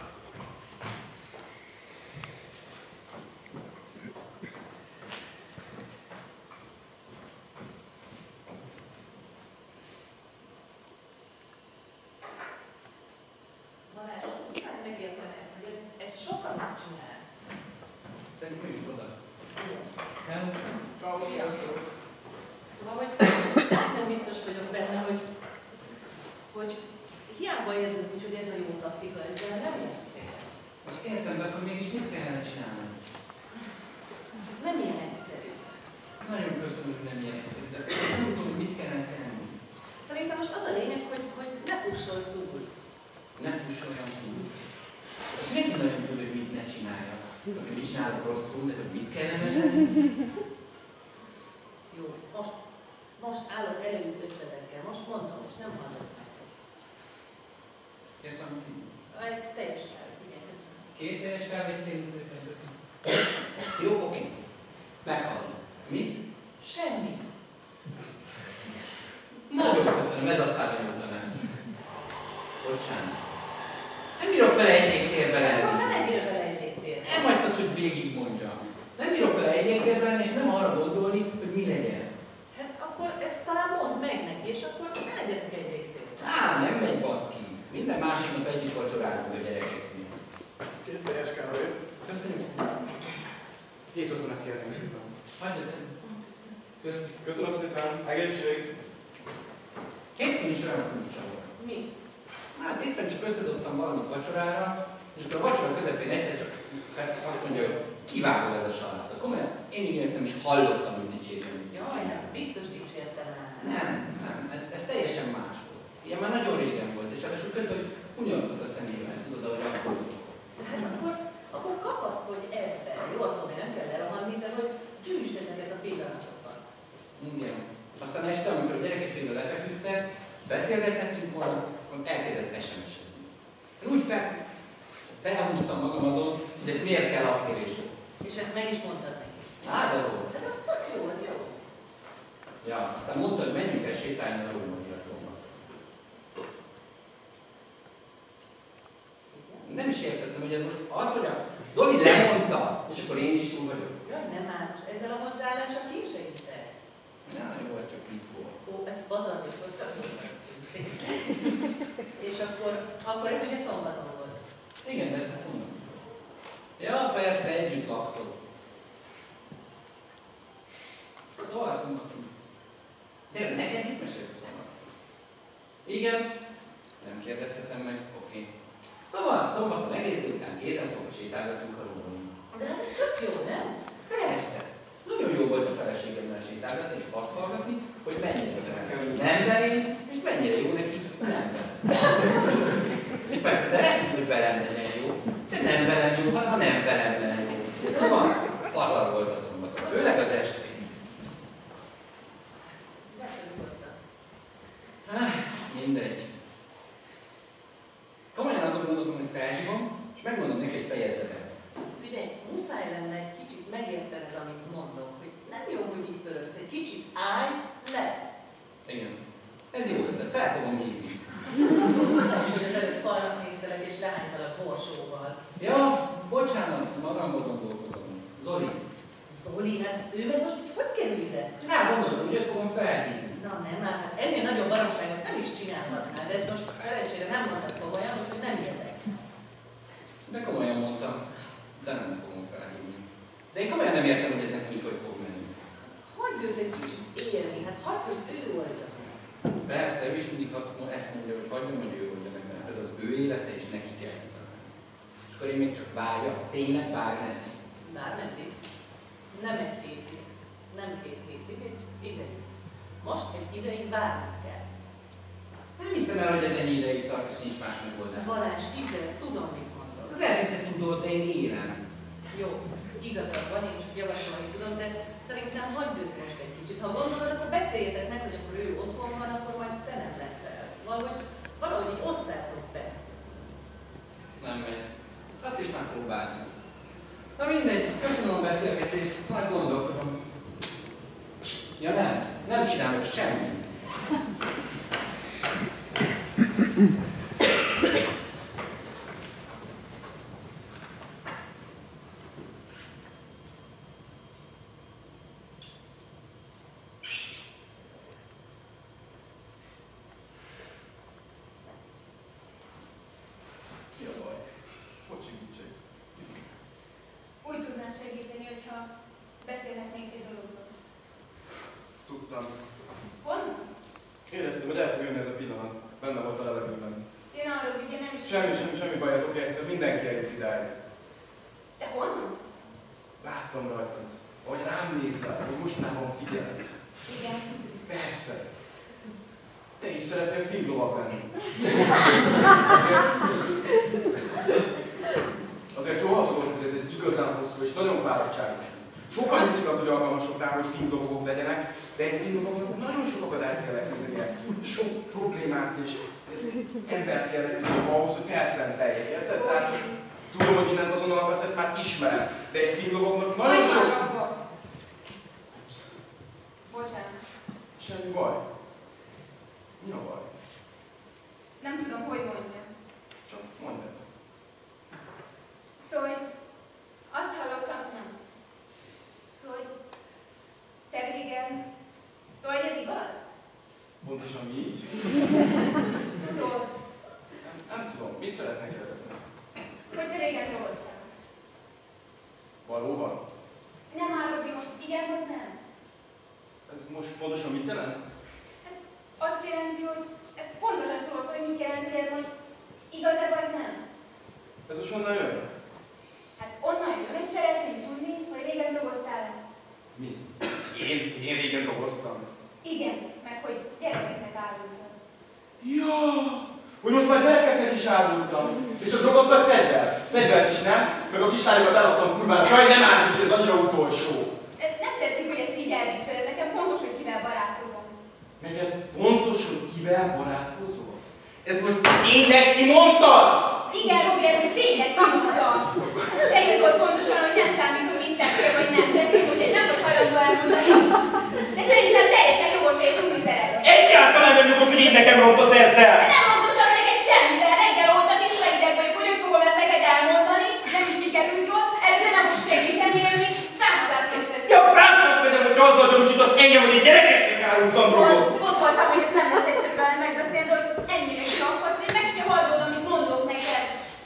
Balázs, muszáj megértenem, hogy ez, ez sokat csinálsz. Szerintem ő is oda. Igen. Nem? Ciao, sziasztok! Szóval, hogy nem biztos vagyok benne, hogy, hogy hiába érzed úgy, hogy ez a jó taktika, ezzel nem érsz célt. Azt értem, de akkor mégis mit kellene csinálni? Ez nem ilyen egyszerű. Nagyon köszönöm, hogy nem ilyen egyszerű, de azt nem tudom, hogy mit kellene tenni. Szerintem most az a lényeg, hogy, hogy ne pussolj túl. Nem pusoljam túl. Azt mindenki nagyon tudja, hogy mit ne csinálja. Hogy mit csinálok rosszul, de hogy mit kellene tenni. Jó, most, most állok előtt ötletekkel, most mondom, és nem hallok meg. Kész van? Egy teljes kávét, igen, köszönöm. Két teljes kávét kérünk szépen, köszönöm. Jó, oké. Meghallom. Mit? Semmi. Nagyon köszönöm, ez aztán nem mondta nem. Bocsánat. Nem bírok vele egy légtérbe lenni. Akkor ne legyél vele egy légtérben. Nem hagytad, hogy végigmondjam. Nem bírok vele egy légtérbe lenni, és nem arra gondolni, hogy mi legyen. Hát akkor ezt talán mondd meg neki, és akkor ne legyetek egy légtérben. Á, nem megy baszki. Minden másik nap együtt vacsorázunk a gyerekeknél. Két teljes kávét. Köszönjük szépen. Két ozonak kérnénk szépen. Hagyjad el. Köszönjük. Köszönöm szépen. Egészség. Hétfőn is olyan furcsa volt. Mi? Hát éppen csak összedobtam valamit vacsorára, és akkor a vacsora közepén egyszer csak azt mondja, hogy kiváló ez a saláta. Komolyan, én még nem is hallottam, hogy dicsérni. Jaj, hát biztos dicsértem el. Nem, nem, ez, ez teljesen más volt. Ilyen már nagyon régen volt, és ráadásul közben, hogy hunyorgott a szemével, tudod, ahogy akkor szokott. Hát akkor, akkor kapaszkodj ebbe. Jó, attól még nem kell lerohanni, de hogy gyűjtsd ezeket a pillanatokat. Igen. Aztán este, amikor a gyerekek tényleg lefeküdtek, beszélgethettünk volna, akkor elkezdett es em es-ezni. Én úgy fel, felhúztam magam azon, hogy ezt miért kell akkor is. És ezt meg is mondtad neki. Á, de jó. Hát az tök jó, az jó. Ja, aztán mondta, hogy menjünk el sétálni a római iratokba. Nem is értettem, hogy ez most az, hogy a Zoli lemondta, és akkor én is túl vagyok. Jaj, nem már, ezzel a hozzáállással ki segítesz. Ja, jó, ez csak vicc volt. Ó, ez pazarni szoktak. És akkor, akkor ez ugye szombaton volt. Igen, de ezt nem mondom. Ja, persze, együtt laktok. Szóval szombaton. Tényleg, neked mit mesélt szombaton? Igen, nem kérdezhetem meg, oké. Okay. Szóval szombaton egész délután kézen fogva sétálgatunk a római. De hát ez tök jó, nem? Persze. Nagyon jó volt a feleségemmel sétálgatni és paszkalgatni, hogy mennyire szeretem nem velem, és mennyire jó neki nem velem. És persze szeretném, hogy velem legyen jó, de nem velem jó, hanem ha nem velem legyen jó. Szóval pazar volt a szombaton, főleg az estén. Mindegy. Komolyan azon gondolom, hogy felhívom, és megmondom neki egy fejezetet. Figyelj, muszáj lenne egy kicsit megértened, amit mondok, hogy nem jó, hogy így pörögsz, egy kicsit állj le. Igen. Ez jó ötlet, fel fogom hívni. És hogy az előtt falnak néztelek és lehánytalak borsóval. Ja, bocsánat, magamban gondolkozom. Zoli. Zoli, hát ő meg most így hogy kerül ide? Rá gondoltam, hogy őt fogom felhívni. Na nem, már hát ennél nagyobb baromságot nem is csinálhatnál, de ezt most szerencsére nem mondtad komolyan, úgyhogy nem érdek. De komolyan mondtam, de nem fogom felhívni. De én komolyan nem értem, hogy ez nekünk hogy fog menni. Hagyd őt egy kicsit élni, hát hagyd, hogy ő oldja meg. Persze, ő is mindig ezt mondja, hogy hagyjam, hogy ő oldja meg, mert ez az ő élete, és neki kell kitalálni. És akkor én még csak várjak, tényleg bármeddig. Bármeddig? Nem egy hétig, nem két hétig, egy ideig. Most egy ideig várnod kell. Nem hiszem el, hogy ez ennyi ideig tart, és nincs más megoldás. Balázs, hidd el, tudom, mit mondod. Az lehet, hogy te tudod, de én élem. Jó, igazad van, én csak javasolni tudom, de szerintem hagyd őt most egy kicsit. Ha gondolod, akkor beszéljetek meg, hogy akkor ő otthon van, akkor majd te nem leszel. Szóval, hogy valahogy így osztátok be. Nem megy. Azt is megpróbáltam. Na mindegy, köszönöm a beszélgetést, majd gondolkozom. Ja nem, nem csinálok semmit. Úgy tudnál segíteni, hogyha beszélhetnénk egy dologról. Tudtam. Honnan? Éreztem, hogy el fog jönni ez a pillanat. Benne volt a levegőben. Én arról ugye nem is... Semmi, semmi, semmi baj, ez oké, egyszer mindenki eljut idáig. De honnan? Láttam rajtad, ahogy rám nézel, hogy mostanában figyelsz. Igen. Persze. Te is szeretnél finglovak lenni. Azért, azért jól tudod, hogy ez egy igazán hosszú és nagyon fáradtságos. Sokan hiszik azt, hogy alkalmasok rá, hogy finglovagok legyenek, de egy finglovagnak nagyon sok akadályt kell leküzdenie. Sok problémát és embert kell leküzdeni ahhoz, hogy felszenteljék, érted? Tehát tudom, hogy mindent azonnal akarsz, ezt már ismered, de egy finglovagnak nagyon sok... Bocsánat. Semmi baj. Mi a baj? Nem tudom, hogy mondjam. Csak mondd el. Szóval, azt hallottam, nem. Szóval, te régen... Szóval, ez igaz? Pontosan mi is? Tudod, Nem, nem tudom. Mit szeretnék kérdezni? hogy te régen drogoztál. Valóban? Nem áll, Robi, most igen vagy nem? Ez most pontosan mit jelent? Hát azt jelenti, hogy hát pontosan tudod, hogy mit jelenti, hogy ez most igaz-e vagy nem. Ez most honnan jön? Hát onnan jön, és szeretném tudni, hogy régen drogoztál-e. Mi? Én? Én régen drogoztam? Igen, meg hogy gyerekeknek árultad. Ja! Hogy most már gyerekeknek is árultam. És a drogot vagy fegyver? Fegyvert is nem? Meg a kislányokat eladtam kurvára. Jaj, nem árult, ez annyira utolsó. Nem tetszik, hogy ezt így elvicceled. Nekem fontos, hogy kivel barátkozom. Neked fontos, hogy kivel barátkozol? Ez most tényleg ki mondtad? Igen, Robi, ez most tényleg kimondtam. Te is volt pontosan, hogy nem számít, hogy mit tettél, vagy nem tettél, hogy nem vagy hajlandó elmondani. De szerintem teljesen jogos, hogy tudni szeretnél. Egyáltalán nem jogos, hogy én nekem rontasz ezzel! De nem mondottad neked semmivel, reggel óta tiszta idegben, hogy hogyan fogom ezt neked elmondani, nem is sikerült jól, előtte nem most segíteni, hogy még támadást tesz. Ja, frásznak megyem, hogy azzal gyanúsítasz engem, hogy én gyerekeknek árultam drogot! Gondoltam, hogy ezt nem lesz egyszerű velem megbeszélni, de hogy ennyire kiakadsz, én meg se hallod, amit mondok neked.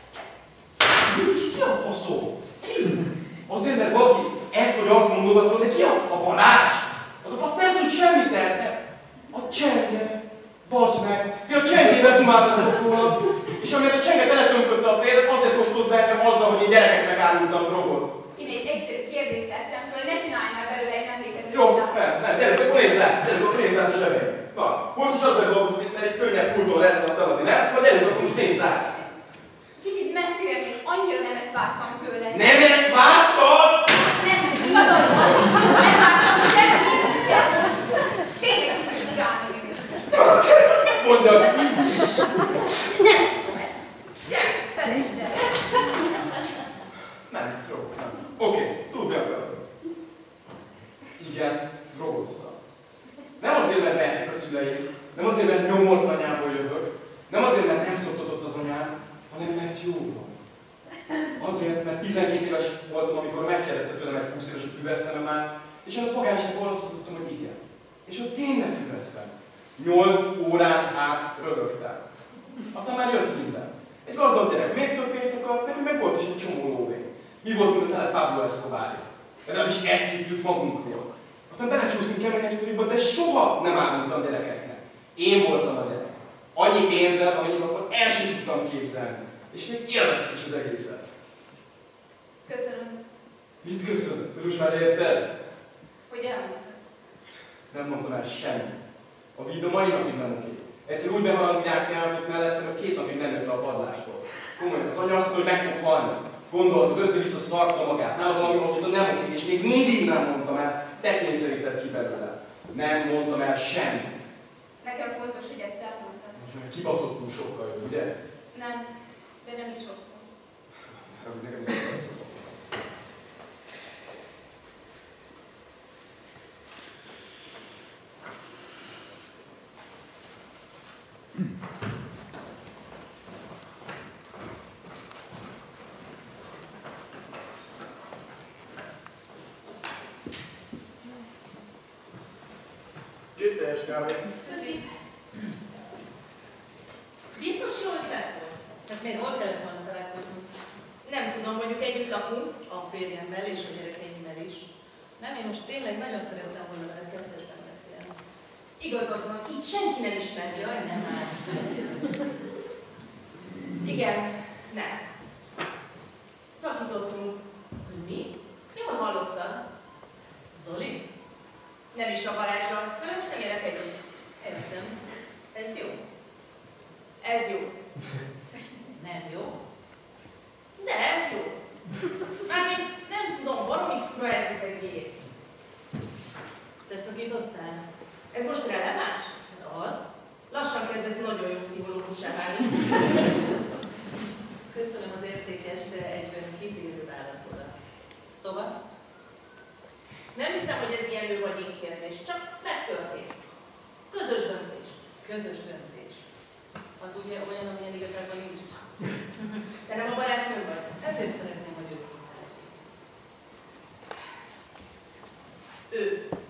Ki a faszom? Ki? Azért, mert valaki ezt vagy azt mondogatod, de ki a, a Balázs? Az a fasz nem tud semmit elni. A csenge. Basz meg. Ti a csengével dumáltatok róla. És amiért a csenge teletömködte a fejedet, azért kóstolsz be nekem azzal, hogy én gyerekeknek árultam drogot. Én egy egyszerű kérdést tettem föl, ne csinálj már belőle egy nem létező Jó, vitát. nem, nem, gyerek, akkor nézz rá, gyerek, akkor nézz rá a zsebén. Na, most is azzal dolgozunk, mert egy könnyebb pulton lesz azt eladni, nem? Na gyerek, akkor most nézz rá. Kicsit messzire mész, annyira nem ezt vártam tőle. Nem ezt vártad? Nem, igazad van, nem vártam semmit, de tényleg kicsit ránézni. Mit mondjak? Nem tudom ezt. Felejtsd el. Nem, jó, nem. Oké, túl be akarod. Igen, drogoztam. Nem azért, mert vertek a szüleim, nem azért, mert nyomort anyából jövök, nem azért, mert nem szoktatott az anyám, hanem mert jó van. Azért, mert tizenkét éves voltam, amikor megkérdezte tőlem egy húsz éves, hogy füvesztem-e már, és én a fogásig olasztottam, hogy igen. És ott tényleg füvesztem. Nyolc órán át rögögtem. Aztán már jött minden. Egy gazdag gyerek még több pénzt akar, nekünk meg volt is egy csomó lóvé. Mi voltunk a tele Pablo Escobar. Legalábbis ezt hittük magunkról. Aztán belecsúsztunk keményes sztoriba, de soha nem árultam gyerekeknek. Én voltam a gyerek. Annyi pénzzel, amennyit akkor el sem tudtam képzelni. És még élveztük is az egészet. Mit köszön? Most már érted? Hogy elmondtad? Nem mondtam el semmit. A víd a mai napig nem oké. Egyszer úgy behalangják nyelzott mellettem, hogy két napig nem jött fel a padlásból. Komolyan, az anya azt mondta, hogy meg fog halni. Gondoltad, össze-vissza szarta magát. Nála valami azóta nem oké, és még mindig nem mondtam el. Te kényszerített ki belőle. Nem mondtam el semmit. Nekem fontos, hogy ezt elmondtad. Most már kibaszottul sokkal jobb, ugye? Nem, de nem is rosszul. Nekem is azt szokott. Két teljes kávé. Köszi. Biztos jó ötlet volt? Tehát miért hol kellett volna találkoznunk? Nem tudom, mondjuk együtt lakunk. A férjemmel és a gyerekeimmel is. Nem, én most tényleg nagyon szerettem volna veled kettesben beszélni. Igazad van, így senki nem ismeri. Jaj, nem már. Igen, nem. Szakítottunk. Hogy mi? Jól hallottad? Zoli? Nem is a Balázsral, mert most nem élek együtt. Értem. Ez jó? Ez jó. Nem jó? De ez jó. Mármint nem tudom, valami fura ez az egész. Te szakítottál? Ez most releváns? Hát az. Lassan kezdesz nagyon jó pszichológussá válni. Köszönöm az értékes, de egyben kitérő válaszodat. Szóval? Nem hiszem, hogy ez ilyen ő vagy én kérdés, csak megtörtént. Közös döntés. Közös döntés. Az ugye olyan, amilyen igazából nincs. Te nem a barátnőm vagy? Ezért szeretném, hogy őszinte legyél. Ő.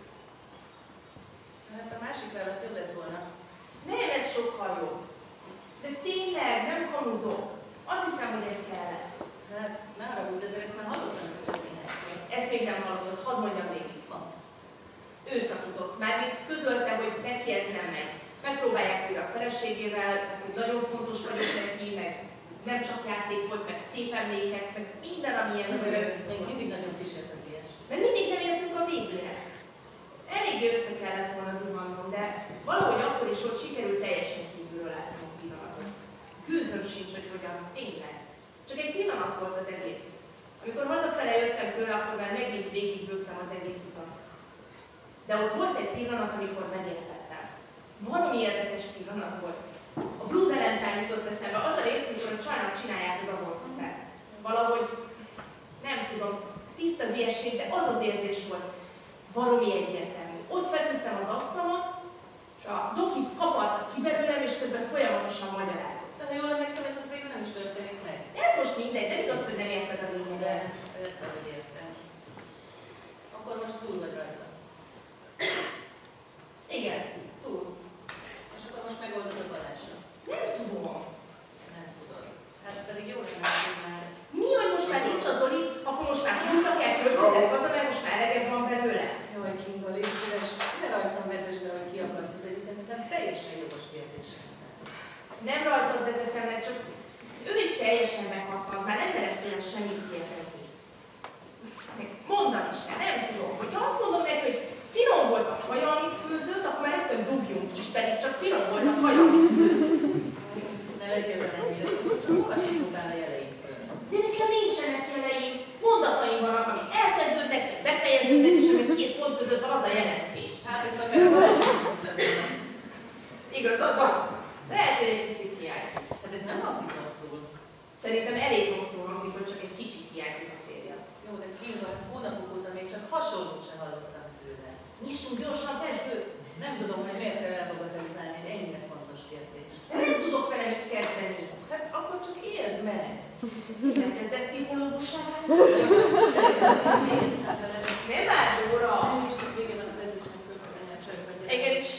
Hát a másik válasz jobb lett volna. Nem, ez sokkal jobb. De tényleg, nem kamuzok. Azt hiszem, hogy ez kellett. Hát, ne haragudj, ezzel ezt már hallottam, hogy néhányszor. Ezt még nem hallottad, hadd mondjam még. Van. Ő szakított. Mármint közölte, hogy neki ez nem megy. Megpróbálják újra a feleségével, hogy nagyon fontos vagyok neki, meg nem csak játék volt, meg szép emlékek, meg minden, amilyen az Azért ez egész még szól. mindig nagyon kísérteties. Mert mindig nem értünk a végére. Eléggé össze kellett volna zuhannom, de valahogy akkor is ott sikerült teljesen kívülről látnom a pillanatot. Gőzöm sincs, hogy hogyan, tényleg. Csak egy pillanat volt az egész. Amikor hazafele jöttem tőle, akkor már megint végigbőgtem az egész utat. De ott volt egy pillanat, amikor megértettem. Valami érdekes pillanat volt. A Blue Valentine jutott eszembe, az a rész, amikor a csajnak csinálják az abortuszát. Valahogy, nem tudom, tiszta hülyeség, de az az érzés volt. Baromi egyértelmű. Ott feküdtem az asztalon, és a doki kapart ki belőlem, és közben folyamatosan magyarázott. De ha jól emlékszem, ez ott végül nem is történik meg. De ez most mindegy, nem igaz, hogy nem érted a lényeget. Persze, hogy értem. Akkor most túl vagy rajta. Igen, túl. És akkor most megoldod a Balázsra. Nem tudom. Nem tudod. Hát pedig jó lenne, hogy már... Mi, hogy most már nincs az Zoli, akkor most már húzza kell, költözek haza, mert most már eleged van belőle. Jaj, Kinga, légy szíves, ne rajtam vezess be, hogy ki akarsz az egyetem, ez nem teljesen jogos kérdés. Nem rajtad vezetem, mert csak ő is teljesen meghatnak, már nem merek tőle semmit kérdezni. Meg mondani sem, nem tudom. Hogyha azt mondom neki, hogy finom volt a kaja, amit főzött, akkor már rögtön dugjunk is, pedig csak finom volt a kaja, amit főzött. Ne legyél vele ennyire szó, csak olvasni próbál a jeleitől. De nekem nincsenek jeleim, mondataim vannak, amik elkezdődnek, meg befejeződnek, és amik két pont között van az a jelentés. Hát ezt akár Igazad van. Lehet, hogy egy kicsit hiányzik. Hát ez nem hangzik rosszul. Szerintem elég rosszul hangzik, hogy csak egy kicsit hiányzik a férje. Jó, de Kinga, hónapok óta még csak hasonlót sem hallottam tőle. Nyissunk gyorsan pesgőt! Nem tudom, hogy miért kell elbagatelizálni egy ennyire fontos kérdés. Nem tudok vele mit kezdeni. Hát akkor csak éld meg. Nem kezdesz pszichológussá válni? Nem már, Dóra! És csak vége van az edzésnek, föl kell menni a csöröket. Engem is.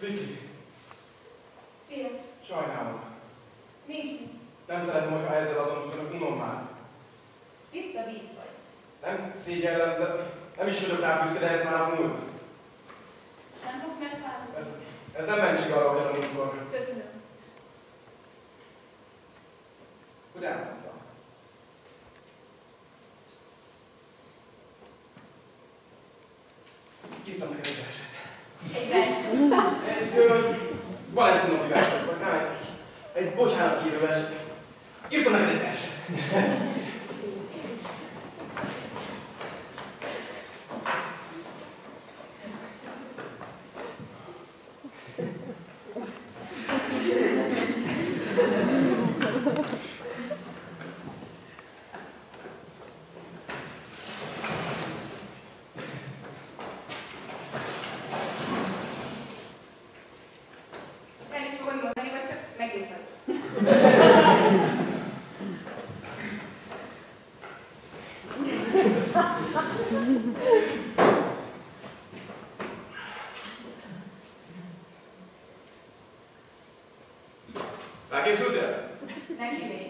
Viki, Szia! sajnálom. Nincs mit. Nem szeretném, hogyha ezzel azonosodnak, unom már. Tiszta víz vagy. Nem szégyellem, de nem is vagyok rá büszke, de ez már a múlt. Nem fogsz megfázni? Ez, ez nem mentség arra, hogy a múltkor. Köszönöm. Hogy elmondtam. Írtam neked egy verset. Egy verset. Egy ö, valentinopi verset, vagy nem, egy, egy bocsánatkérő verset. Írtam neked egy verset. Rákészültél? Neki még.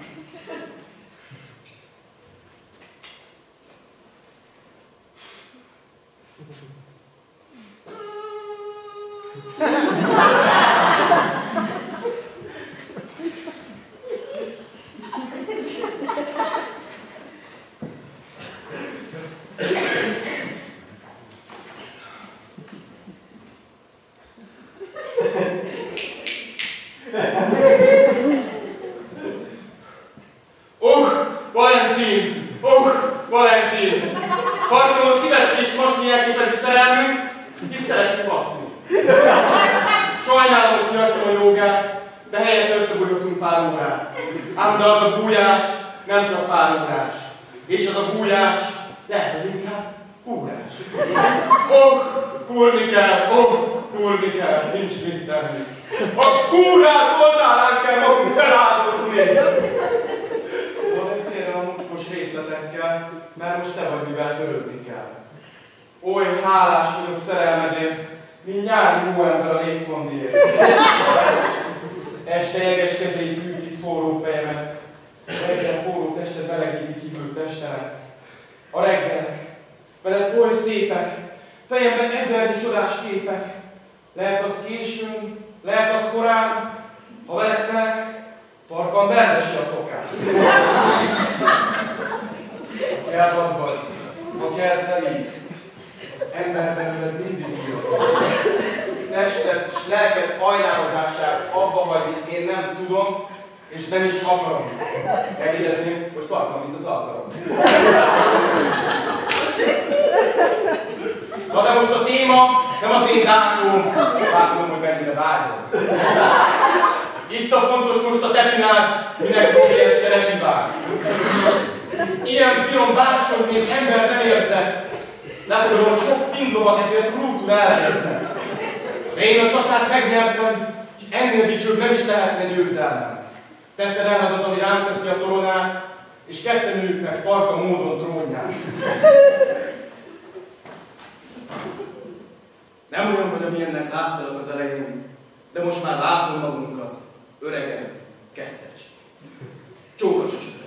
Nem olyan vagy, amilyennek láttalak az elején, de most már látom magunkat, öregen, kettes. Csók a csöcsökre.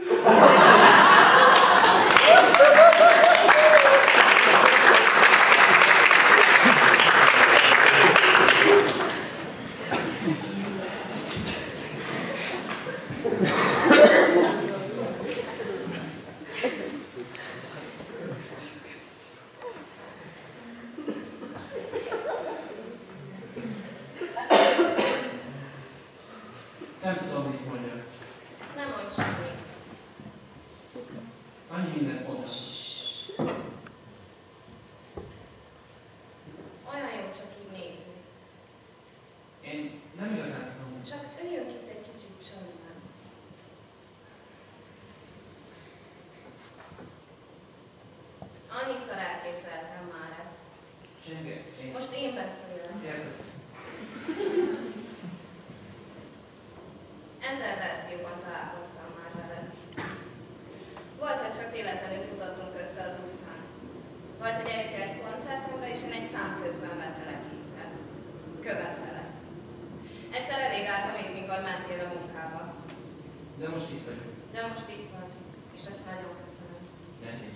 Nem tudom, mit mondjak. Nem mondj semmi. Annyi mindent mondtam. Olyan jó csak így nézni. Én nem igazán tudom. Csak üljünk itt egy kicsit csöndben. Annyiszor elképzeltem már ezt. Csenge, én... Most én beszélek. Érted? Ezer verzióban találkoztam már veled. Volt, hogy csak véletlenül futottunk össze az utcán. Vagy, hogy eljöttél egy koncertemre, és én egy szám közben vettelek észre. Követelek. Egyszer elég álltam én, mikor mentél a munkába. De most itt vagyok. De most itt vagy, és ezt nagyon köszönöm. Nehéz.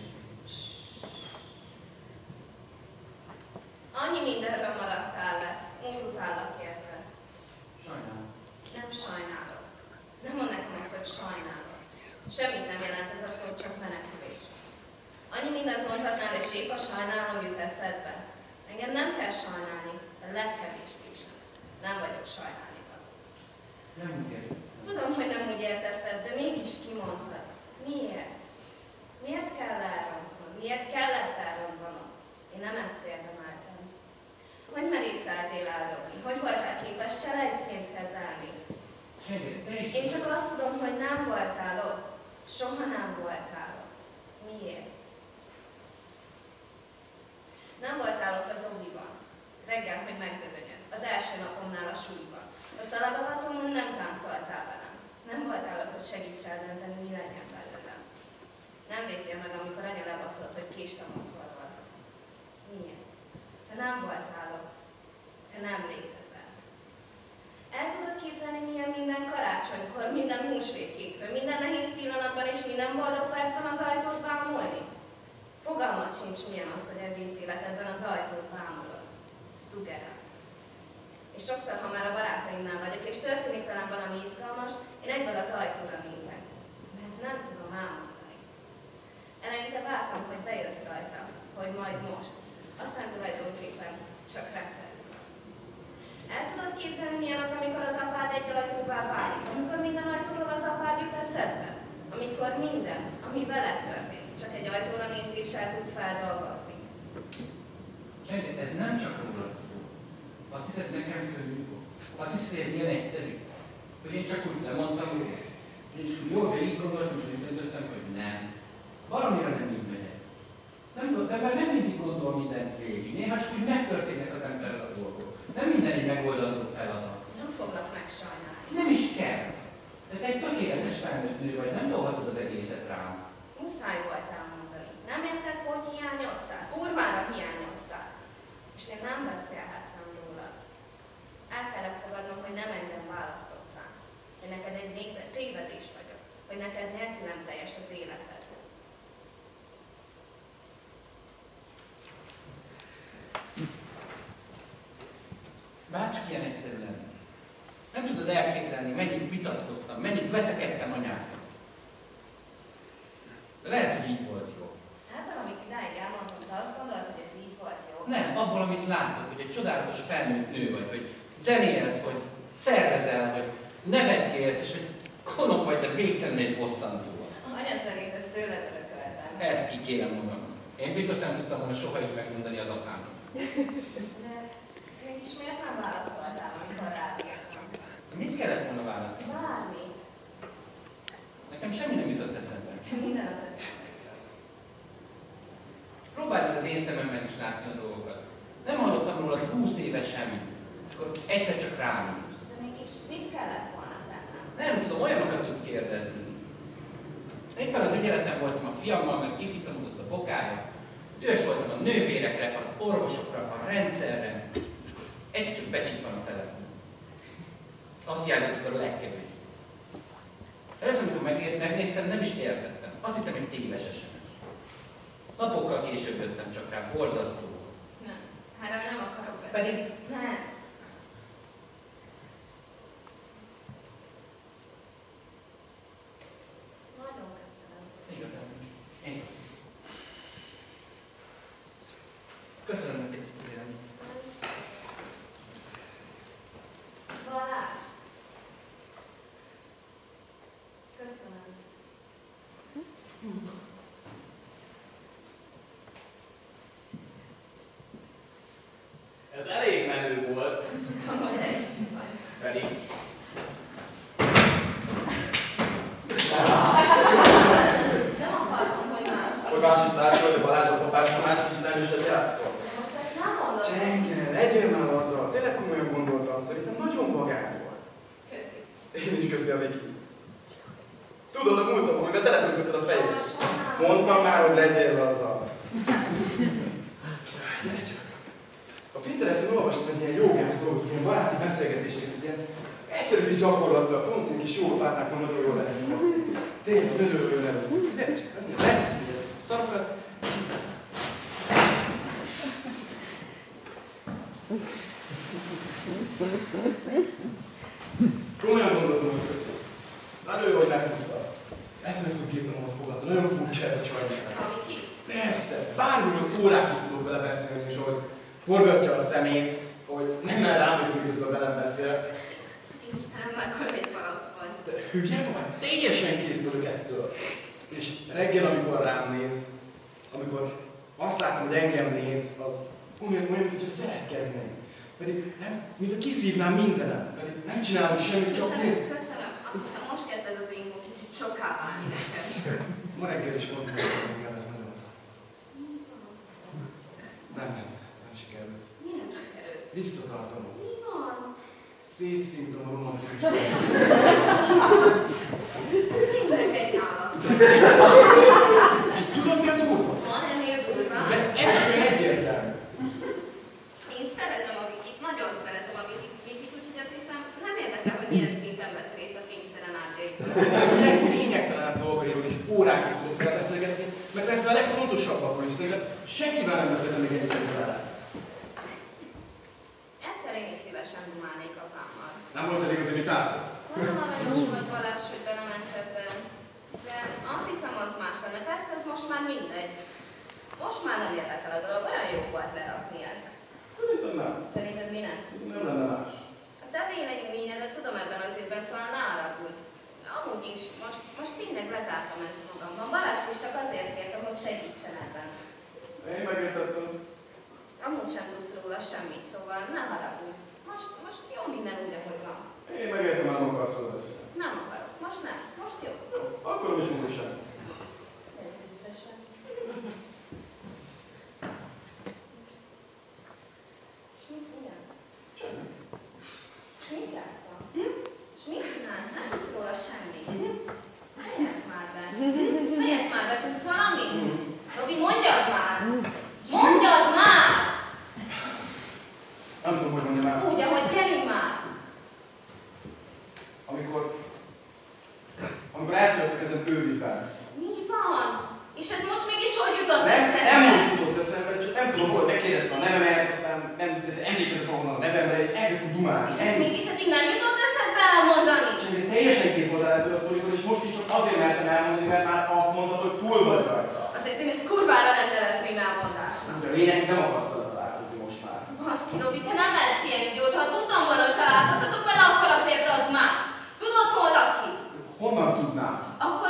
Annyi mindenről maradtál le, úgy utállak érte. Sajnálom. Nem sajnálok. Nem mondd nekem azt, hogy sajnálok. Semmit nem jelent ez a szó, csak menekülés. Annyi mindent mondhatnál, és épp a sajnálom jut eszedbe. Engem nem kell sajnálni, de legkevésbé sem. Nem vagyok sajnálni. Nem úgy értem. Tudom, hogy nem úgy értetted, de mégis kimondtad. Miért? Miért kell elrontanod? Miért kellett elrontanod? Én nem ezt érdemeltem. Hogy merészeltél eldobni? Hogy voltál képes selejtként kezelni? Én csak azt tudom, hogy nem voltál ott. Soha nem voltál ott. Miért? Nem voltál ott az óviban. Reggel, hogy megdödönyöz. Az első napomnál a súlyban. A szalagavatomon nem táncoltál velem. Nem voltál ott, hogy segíts eldönteni, mi legyen belőlem. Nem védtél meg, amikor anya lebaszott, hogy késtem otthon voltam. Miért? Te nem voltál ott. Te nem létezel. El tudod képzelni, milyen minden karácsonykor, minden húsvét hétfőn, minden nehéz pillanatban és minden boldog percben az ajtót bámulni? Fogalmat sincs, milyen az, hogy egész életedben az ajtót bámulod. Szugerálsz. És sokszor, ha már a barátaimnál vagyok, és történik velem valami izgalmas, én egyből az ajtóra nézek. Mert nem tudom álmodani. Eleinte vártam, hogy bejössz rajta, hogy majd most. Aztán tulajdonképpen csak rettezve. El tudod képzelni, milyen az, amikor az apád egy ajtóvá válik? Amikor minden ajtóról az apád jut eszedbe? Amikor minden, ami veled történik, csak egy ajtóra nézéssel tudsz feldolgozni. Csenge, ez nem csak rólad szó. Azt hiszed, nekem könnyű volt. Azt hiszed, hogy ez ilyen egyszerű. Hogy én csak úgy lemondtam róla. És úgy jól végig gondoltam, és úgy döntöttem, hogy nem. Valamire nem így megy ez. Nem tudom, az ember nem mindig gondol mindent végig. Néha is úgy megtörténnek az emberrel a dolgok. Nem minden egy megoldandó feladat. Nem foglak meg sajnálni. Nem is kell. De te egy tökéletes felnőtt nő vagy, nem dolhatod az egészet rám. Muszáj volt elmondani. Nem érted, hogy hiányoztál? Kurvára hiányoztál. És én nem beszélhettem róla. El kellett fogadnom, hogy nem engem választottál. Hogy neked egy tévedés vagyok. Hogy neked nélkülem teljes az életed. Bárcsak ilyen egyszerű lenne. Nem tudod elképzelni, mennyit vitatkoztam, mennyit veszekedtem anyákkal. De lehet, hogy így volt jó. Ebben, amit idáig elmondtam, te azt gondolod, hogy ez így volt jó? Nem, abból, amit látod, hogy egy csodálatos felnőtt nő vagy, hogy zenélsz, hogy szervezel, hogy nevetgélsz, és hogy konok vagy, de végtelen és bosszantó. Anya szerint ezt tőled örököltem. Ezt ki kérem magam. Én biztos nem tudtam volna soha így megmondani az apámnak. De mégis miért nem válaszoltál, amikor ráértem? Mit kellett volna válaszolni? Bármi. Nekem semmi nem jutott eszembe. Minden az eszembe. Próbálj meg az én szememben is látni a dolgokat. Nem hallottam rólad húsz éve semmi. És akkor egyszer csak rám jössz. De mégis mit kellett volna tennem? Nem tudom, olyanokat tudsz kérdezni. Éppen az ügyeletem voltam a fiammal, mert kificamodott a bokája. Dühös voltam a nővérekre, az orvosokra, a rendszerre. És akkor egyszer csak becsippan a telefon. Azt hiányzott akkor a legkevésbé. Először, amikor megnéztem, nem is értettem. Azt hittem, hogy téves es em es. Napokkal később jöttem csak rá, borzasztó. Nem. Erről nem akarok beszélni. Pedig nem. Nagyon köszönöm. igazán. Én. Köszönöm neked ezt a véleményt. Balázs. Köszönöm. Ez elég menő volt. Tudom, hogy te is vagy. Pedig. Nem akartam, hogy más. Hogy más is társol, de Balázsot Papás Tamás is nem is játszol. Most ezt nem mondod. Csenge, legyél már azzal. Tényleg komolyan gondoltam, szerintem nagyon vagány volt. Köszi. Én is köszi a Vikit. Tudod, a múltam, amiben teletöltötted a fejét. Most már Mondtam már, hogy legyél azzal. Gyere csak. A Pinteresten olvastam egy ilyen jogás dolgot, ilyen baráti beszélgetéseket, ilyen egyszerű kis gyakorlattal, pont ilyen kis jó párnákon nagyon jól lehet. Tényleg, nagyon jól lehet. De csak lehet, hogy szarokat. Komolyan gondoltam, hogy köszi. Nagyon jó, hogy megmondtad. Eszembe bírtam, hogy fogadta. Nagyon furcsa ez a csajnak. Amiki? Persze, bármilyen órákig tudok vele beszélni, és hogy forgatja a szemét, hogy nem mer rám nézni, közben velem beszél. Istenem, akkor egy paraszt vagy. De hülye vagy? Teljesen készülök ettől. És reggel, amikor rám néz, amikor azt látom, hogy engem néz, az olyan, olyan, mintha szeretkezném. Pedig nem, mintha kiszívnám mindenem. Pedig nem csinálom semmit, csak Köszönöm, néz. köszönöm. Azt hiszem, most kezd ez az info kicsit soká válni nekem. Ma reggel is koncentráltam el, nagyon. Nem, nem, nem sikerült. Mi nem sikerült? Visszatartom. Mi van? Szétfintom a romantikus Tényleg egy állat. És tudod, mi a durva? Van ennél durva? De ez is olyan egyértelmű. Én szeretem a Vikit, nagyon szeretem a Vikit, Vikit, úgyhogy azt hiszem, nem érdekel, hogy milyen szinten vesz részt a fényszeren átjaiból. A leglényegtelenebb dolgairól is órákig tudok vele beszélgetni, meg persze a legfontosabbakról is szerintem senkivel nem beszéltem még egyébként vele. Egyszer én is szívesen dumálnék apámmal. Nem volt elég az imitátor? Olyan aranyos volt Balázs, hogy belement ebben. De azt hiszem, az más lenne. Persze, ez most már mindegy. Most már nem érdekel a dolog, olyan jó volt lerakni ezt. Szerintem nem. Szerinted mi nem? Nem lenne más. A te véleményedet tudom ebben az évben, szóval ne haragudj. Amúgy is, most, most tényleg lezártam ezt magamban. Balást is csak azért kértem, hogy segítsen ebben. Én megértettem. Amúgy sem tudsz róla semmit, szóval ne haragudj. Most, most jó minden úgy, ahogy van. Én megértem, nem akarsz vele beszélni. Nem akarok. Most nem. Most jó. Akkor nem is mondom semmit. De vicces vagy. És mit ilyen? Semmi. És mit játszol? És mit csinálsz? Nem tudsz róla semmit. Fejezd már be. Fejezd már be, tudsz valamit? Robi, mondjad már! Mondjad már! Nem tudom, hogy mondjam el. Úgy, ahogy gyerünk már! Amikor... Amikor eltöltök ezen kővipen. Mi van? És ez most mégis hogy jutott Nem, eszedbe? nem most jutott eszembe, csak nem tudom, hogy megkérdezte a nevemet, aztán nem, emlékeztem volna a nevemre, és elkezdtem dumálni. És ezt mégis eddig nem jutott eszedbe elmondani? És én teljesen kész voltál ettől a sztoritól, és most is csak azért mertem elmondani, mert már azt mondtad, hogy túl vagy rajta. Azért én ezt kurvára nem nevezném elmondásnak. De a lényeg, nem akarsz vele találkozni most már. Baszki, Robi, te nem lehetsz ilyen idiót. Ha tudtam volna, hogy találkozhatok vele, akkor azért az más. Tudod, hol lakik? Honnan tudnám? Akkor...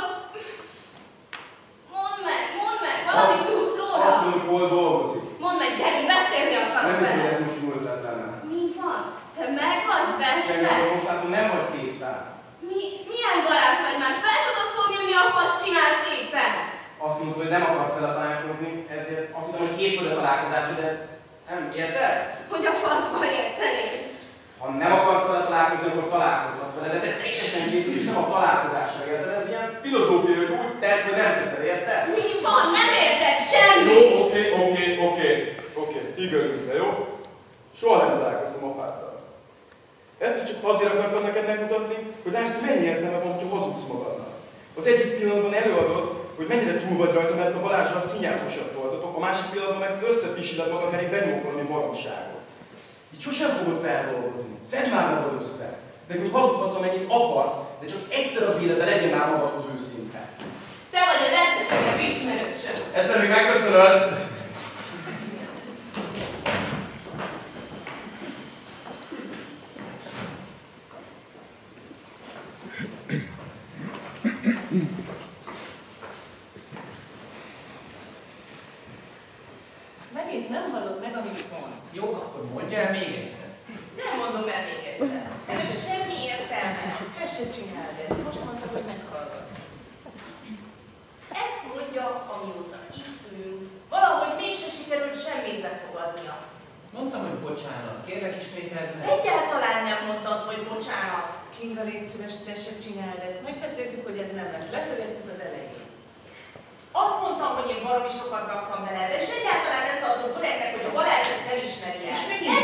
Mondd meg, mondd meg, valamit tudsz róla. Azt mondom, hogy hol dolgozik. Mondd meg, gyerünk, beszélni akarok Nem hiszem, hogy vele. ez most múlt lett lenne. Mi van? Te meg vagy veszve? Semmi, most látom, nem vagy kész rá. Mi, milyen barát vagy már? Fel tudod fogni, hogy mi a fasz csinálsz éppen? Azt mondod, hogy nem akarsz vele találkozni, ezért azt hiszem, hogy kész vagy a találkozásra, de nem érted? Hogy a faszba értenél? Ha nem akarsz vele találkozni, akkor találkozhatsz vele, de te teljesen kész vagy, és nem a találkozásra érted. Ez ilyen filozófia, hogy úgy tett, hogy nem teszed, érted? Mi van? Nem érted semmi! Jó, oké, oké, oké, oké, igazunk, de jó? Soha nem találkoztam apáddal. Ezt csak azért akartam neked megmutatni, hogy lásd, mennyi értelme van, hogyha hazudsz magadnak. Az egyik pillanatban előadod, hogy mennyire túl vagy rajta, mert a Balázsral színjátosabb voltatok, a másik pillanatban meg összepisiled magad, mert egy benyomok valami baromságot. Így sosem fogod feldolgozni. Szedd már magad össze. Nekünk hazudhatsz, amennyit akarsz, de csak egyszer az életben legyen már magadhoz őszinte. Te vagy a legköcsögebb ismerősöm. Egyszer még megköszönöd. Megint nem hallod meg, amit mond. Jó, akkor mondja el még egyszer. Nem mondom el még egyszer. Ez semmi értelme. Ezt se csináld ezt. Most mondtad, hogy meghallgat. Ezt mondja, amióta itt ülünk. Valahogy mégse sikerült semmit befogadnia. Mondtam, hogy bocsánat. Kérlek ismételd meg. Egyáltalán nem mondtad, hogy bocsánat. Kinga, légy szíves, te se csináld ezt. Megbeszéltük, hogy ez nem lesz. Leszögeztük az elején. Azt mondtam, hogy én baromi sokat raktam bele ebbe, és egyáltalán nem tartom korrektnek, hogy a Balázs ezt nem ismeri el. És megint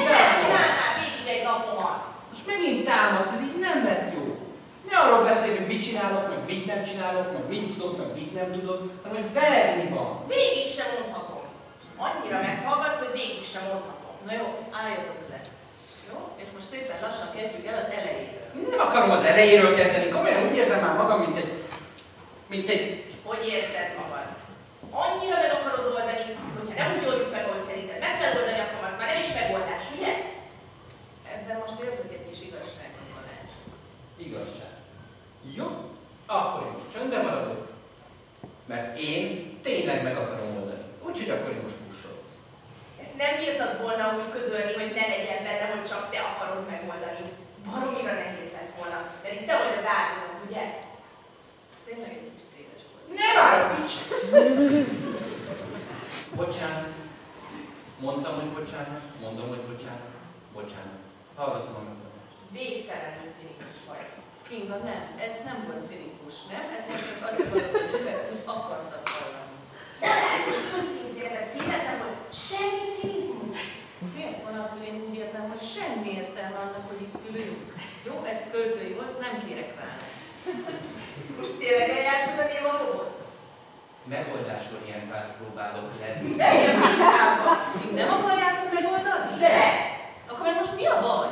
mit nem csinálok, meg mit tudok, meg mit nem tudok, hanem hogy veled mi van. Végig sem mondhatom. Annyira meghallgatsz, hogy végig sem mondhatom. Na jó, álljatok le. Jó? És most szépen lassan kezdjük el az elejéről. Nem akarom az elejéről kezdeni, komolyan úgy érzem már magam, mint egy... mint egy... Hogy érzed magad? Annyira meg akarod oldani, hogyha nem úgy oldjuk meg, ahogy szerinted meg kell oldani, akkor az már nem is megoldás, ugye? Ebben most érzek egy kis igazságot, Balázs. Igazság. Jó, akkor én most csöndben maradok, mert én tényleg meg akarom oldani. Úgyhogy akkor én most kussolok. Ezt nem bírtad volna úgy közölni, hogy ne legyen benne, hogy csak te akarod megoldani. Baromira nehéz lett volna, mert itt te vagy az áldozat, ugye? Tényleg egy kicsit édes volt. Ne várj, bocsánat. Mondtam, hogy bocsánat, mondom, hogy bocsánat, bocsánat. Hallgatom a megoldást. Végtelenül cinikus vagy. Kinga, nem, ez nem volt cinikus, nem? Ez most csak azért volt, hogy őket úgy akartad hallani. Balázs, most őszintén, de tényleg nem volt semmi cinizmus. Miért van az, hogy én úgy érzem, hogy semmi értelme annak, hogy itt ülünk? Jó, ez költői volt, nem kérek rá. Most tényleg eljátszod a nématobot? Megoldásorientált próbálok lenni. De ilyen picsába! Még nem akarjátok megoldani? De! Akkor meg most mi a baj?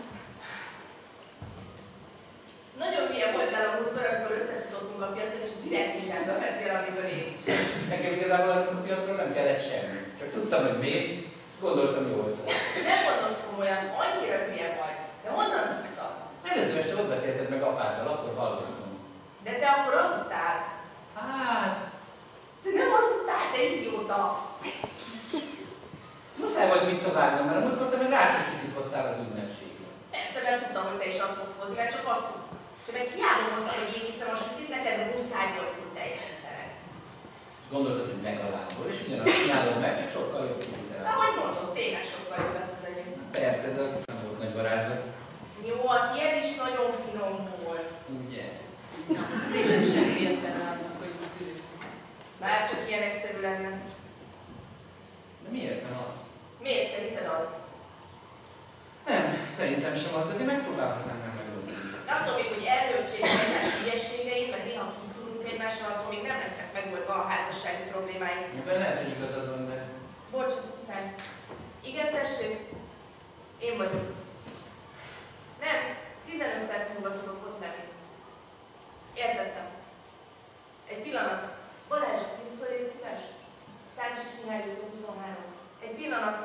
Nagyon milyen voltál a múltkor, amikor összefutottunk a piacon, és direkt mindenbe vettél, amiből én is. Nekem igazából azon a piacról nem kellett semmi. Csak tudtam, hogy mész, és gondoltam, jó volt. Nem mondod komolyan, annyira hülye vagy. De honnan tudtad? Előző este ott beszélted meg apáddal, akkor hallottam. De te akkor aludtál. Hát... Te nem aludtál, te idióta! Muszáj volt visszavágnom, mert amikor te meg rácsos ügyit hoztál az ünnepségre. Persze, mert tudtam, hogy te is azt fogsz hozni, mert csak azt tudsz. És meg hiába mondtad, hogy én hiszem a sütit, neked muszáj volt, hogy teljesítenek. És gondoltad, hogy megalázol, és ugyanazt csinálom meg, csak sokkal jobb kívültel. Hát, hogy mondod, tényleg sokkal jobb lett az enyém. Persze, de az nem volt nagy varázslat. Jó, a tiéd is nagyon finom volt. Ugye? Na, tényleg semmi értelme annak, hogy itt ülünk. Bár csak ilyen egyszerű lenne. De miért nem az? Miért szerinted az? Nem, szerintem sem az, de azért megpróbálhatnám meg megoldani. De attól még, hogy erőltsék egymás hülyeségeit, meg néha kiszúrunk egymással, attól még nem lesznek megoldva a házassági problémáink. Ebben lehet, hogy igazad van, de... Bocs, ez muszáj. Igen, tessék? Én vagyok. Nem, tizenöt perc múlva tudok ott lenni. Értettem. Egy pillanat. Balázs, hívd föl, légy szíves. Táncsics Mihály utca huszonhárom. Egy pillanat.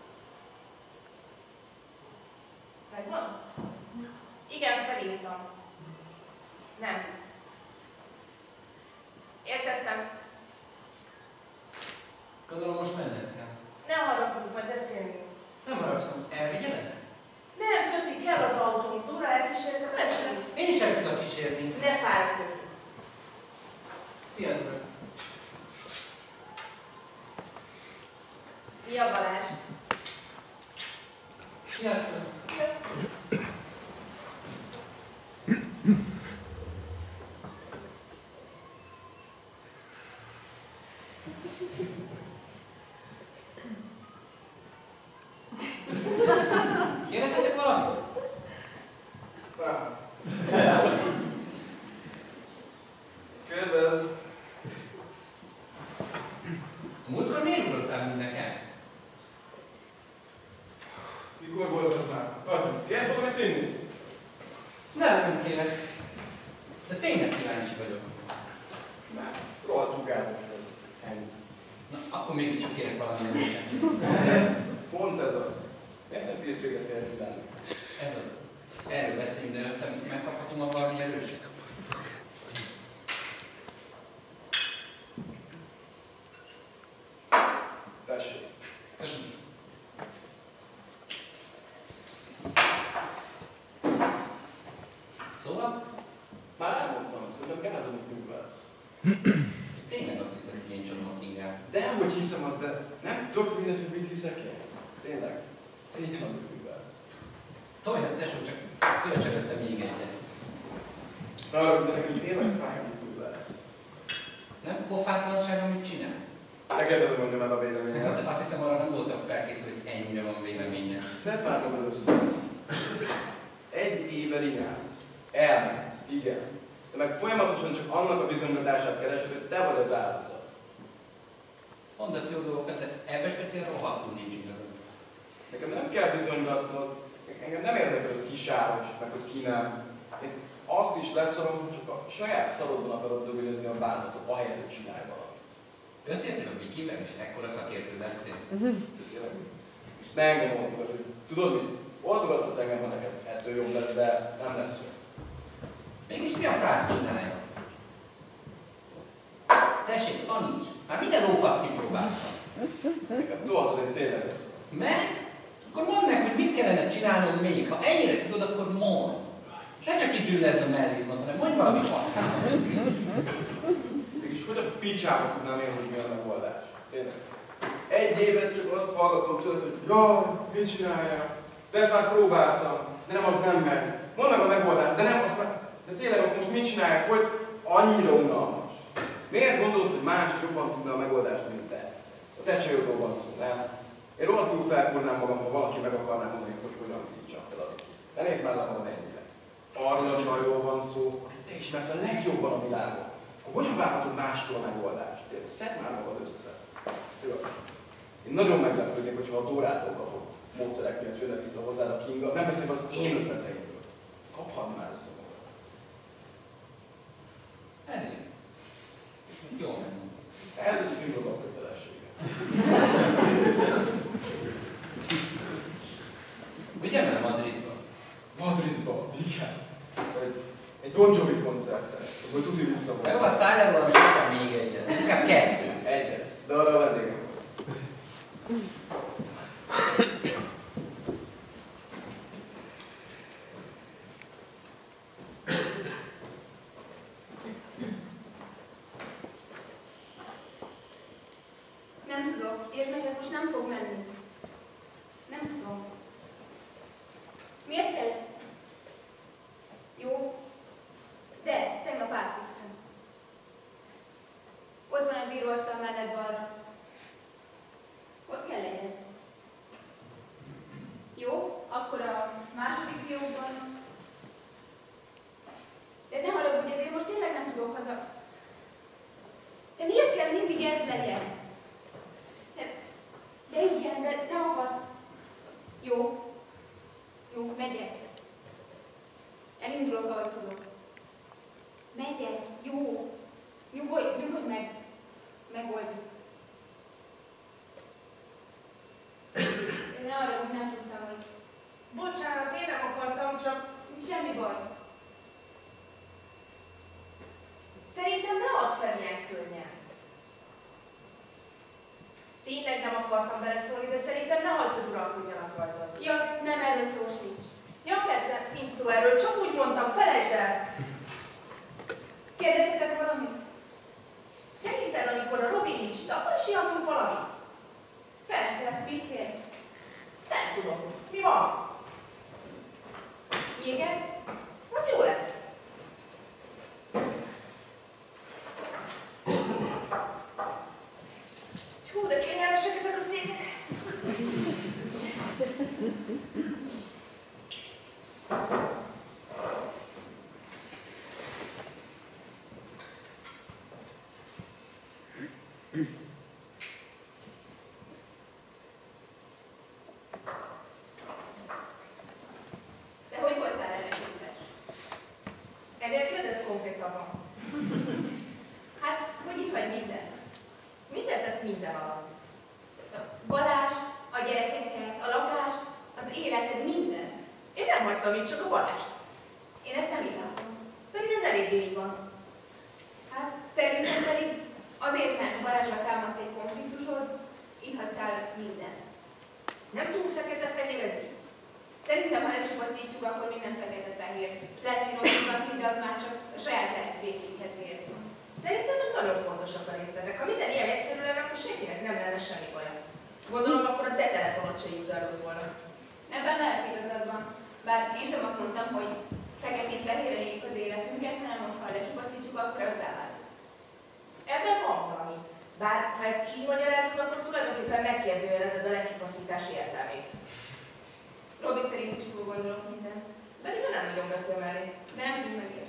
Megvan? Igen, felírtam. Nem. Értettem. Gondolom most menned kell. Ne haragudj, majd beszélünk. Nem haragszom, elvigyelek? Nem, köszi, kell az autóm. Dóra elkísérsz, nem sem. Én is el tudok kísérni. Ne fáradj, köszi. Szia, Dóra. Szia, Balázs. Sziasztok. Kérdezhetek valamit? Kérdezz. Múltkor miért ugrottál mind nekem? Mikor volt az már? Adj, kérsz valamit inni? Nem, nem kérek. De tényleg kíváncsi vagyok. Már rohadtul gázos vagy. Ennyi. Na, akkor mégiscsak kérek valami erősen. Pont ez az. Miért nem bírsz véget férfi lenni? Ez az. Erről beszéljünk, de előtte megkaphatom a valami erősen. Tessék. Köszönöm. Szóval? Már elmondtam, szerintem gázolni művelsz. Tényleg azt hiszem, hogy én csalom a Kingát. Dehogy hiszem azt, de nem tök mindegy, hogy mit hiszek én. Tényleg. Szégyen, amit művelsz. Toljad, tesó, csak töltsd előtte még egyet. Arra, de nekem tényleg fáj, amit művelsz. Nem pofátlanság, amit csinál? Engeded mondjam el a véleményet. Hát azt hiszem, arra nem voltam felkészülve, hogy ennyire van véleménye. Szedd már magad össze. Egy éve ligálsz. Elment. Igen. De meg folyamatosan csak annak a bizonygatását keresed, hogy te vagy az áldozat. Mondasz jó dolgokat, de ebben speciál rohadtul nincs igazad. Nekem nem kell bizonygatnod, engem nem érdekel, hogy ki sáros, meg hogy ki nem. Én azt is leszarom, hogy csak a saját szarodban akarod dögölözni a bánatot, ahelyett, hogy csinálj valamit. Összejöttél a Vikivel, és ekkora szakértő lettél? És ne engem mondogat, hogy tudod mit? Oldogathatsz engem, ha neked ettől jobb lesz, de nem lesz jó. Mégis mi a frászt csinálja? Tessék, taníts! Már minden lófaszt kipróbáltam. Nekem tudhatod, hogy tényleg lesz. Mert? Akkor mondd meg, hogy mit kellene csinálnom még. Ha ennyire tudod, akkor mondd. Ne csak így üllezd a mellizmat, hanem mondj valami használat. Mégis hogy a picsába tudnám én, hogy mi a megoldás? Tényleg. Egy évet csak azt hallgatom tőled, hogy jaj, mit csinálja? De ezt már próbáltam, de nem, az nem megy. Mondd meg a megoldást, de nem, az már... De tényleg akkor most mit csinálják, hogy annyira unalmas? Miért gondolod, hogy más jobban tudna a megoldást, mint te? A te csajodról van szó, nem? Én rohadtul felkúrnám magam, ha valaki meg akarná mondani, hogy hogyan títsam fel az. Ne nézd már le magad ennyire. Arról a csajról van szó, akit te ismersz a legjobban a világon. Akkor hogyan várhatod mástól a megoldást? Szedd már magad össze. Jó. Én nagyon meglepődnék, hogyha a Dórától kapott módszerek miatt jönne vissza hozzád a Kinga, nem beszélve az én ötleteimből. Kaphadd már össze magad. Ezért. Jó megmondom. Ez egy filmlogak kötelessége. Ugye már Madridba? Madridba, igen. Egy, egy Bon Jovi koncertre. Az majd tudja visszahozni. Jó, a szálljáról is akár még egyet. Inkább kettő. Egyet. De arra a vendégem. Nem tudok, és meg ez most nem fog menni. Nem tudom. Miért kell ezt? Jó, de tegnap átvittem. Ott van az íróasztal mellett balra. Ott kell legyen. Jó, akkor a második fiókban. De ne haragudj, ezért most tényleg nem tudok haza. De miért kell mindig ez legyen? De, de igen, de nem akart. Jó. Jó, megyek. Elindulok, ahogy tudok. Megyek, jó. Nyugodj, nyugodj meg. Megoldjuk. De ne arra, hogy nem tudtam, hogy... Bocsánat, én nem akartam, csak Semmi baj. szerintem ne add fel ilyen könnyen. Tényleg nem akartam beleszólni, de szerintem ne hagyd, hogy uralkodjanak rajtad. Ja, nem erről szó sincs. Ja persze, nincs szó erről, csak úgy mondtam, felejtsd el. Kérdeztetek valamit? Szerinted, amikor a Robi nincs itt, akkor is ihatunk valamit? Persze, mit kérsz? Nem tudom. Mi van? Jéget? Az jó lesz. Hú, de kényelmesek ezek a székek. De hogy voltál erre képes? Ennél kérdezz konkrétabban. Hát, hogy itt vagy minden? Mindent tesz minden alatt. A Balást, a gyerekeket, a lakást, az életed, minden. Én nem hagytam itt, csak a Balást. Én ezt nem így látom. Pedig ez eléggé így van. Hát, szerintem pedig azért, mert Balázsra támadt egy konfliktusod, itt hagytál mindent. Nem túl fekete-fehér ez így? Szerintem, ha lecsupaszítjuk, akkor minden fekete-fehér. Lehet finomítani, de az már csak a saját lehetőségünk kedvéért van. Szerintem meg nagyon fontosak a részletek. Ha minden ilyen egyszerű lenne, akkor senkinek nem lenne semmi baja. Gondolom, akkor a te telefonod se jutalod volna. Ebben lehet igazad van. Bár én sem azt mondtam, hogy feketén-fehérre éljük az életünket, hanem hogy ha lecsupaszítjuk, akkor az elvált. Ebben van valami. Bár ha ezt így magyarázod, akkor tulajdonképpen megkérdőjelezed a lecsupaszítás értelmét. Robi szerint is túl gondolok minden. De én nem nagyon beszél mellé. De nem tud megérteni.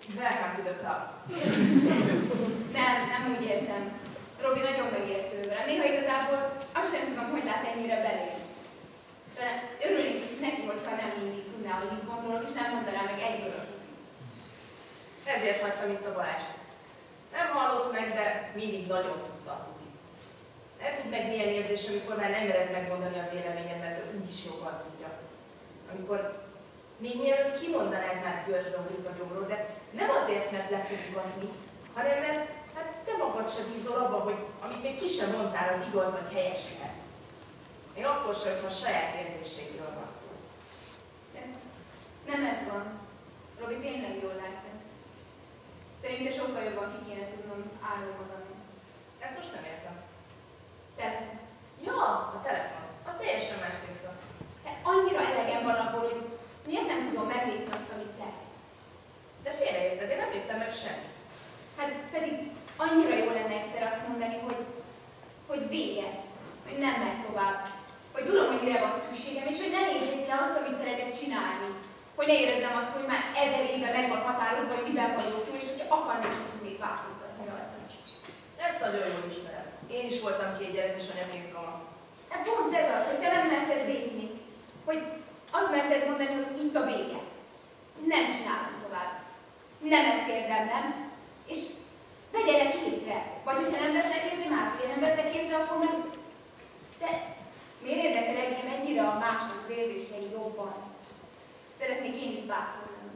Welcome to the club. Nem, nem úgy értem. Robi nagyon megértő velem. Néha igazából azt sem tudom, hogy lát ennyire belém. De örülnék is neki, hogyha nem mindig tudná, hogy mit gondolok, és nem mondaná meg egyből. Ezért hagytam itt a Balást. Nem hallott meg, de mindig nagyon tudta tudni. El tud meg milyen érzés, amikor már nem mered megmondani a véleményed, mert ő úgyis jobban tudja. Amikor még mielőtt kimondanád már görcsbe ugrik a gyomról, de nem azért, mert le tud ugatni, hanem mert hát te magad sem bízol abban, hogy amit még ki sem mondtál, az igaz vagy helyes lehet. Még akkor sem, hogyha a saját érzéségről van szó. De nem ez van. Robi tényleg jól látja. Szerintem sokkal jobban ki kéne tudnom állni magam. Ezt most nem értem. Telefon. Ja, a telefon. Az teljesen más tészta. De annyira elegem van abból, hogy miért nem tudom meglépni azt, amit te. De félreérted, én nem léptem meg semmit. Hát pedig annyira jó lenne egyszer azt mondani, hogy, hogy vége, hogy nem megy tovább. Hogy tudom, hogy mire van szükségem, és hogy ne nézzék rá azt, amit szeretek csinálni. Hogy ne érezzem azt, hogy már ezer éve meg van határozva, hogy miben vagyok túl, és hogyha akarnék, sem tudnék változtatni rajta. Ezt nagyon jól ismerem. Én is voltam két gyerekes anyaként kamasz. Hát pont ez az, hogy te megmerted lépni. Hogy azt merted mondani, hogy itt a vége. Nem csinálom tovább. Nem ezt érdemlem, és vegyelek észre. Vagy hogyha nem veszek észre, már hogy nem vettek észre, akkor meg... De miért érdekel engem ennyire a másnak az érzései jobban? Szeretnék én is bátor lenni.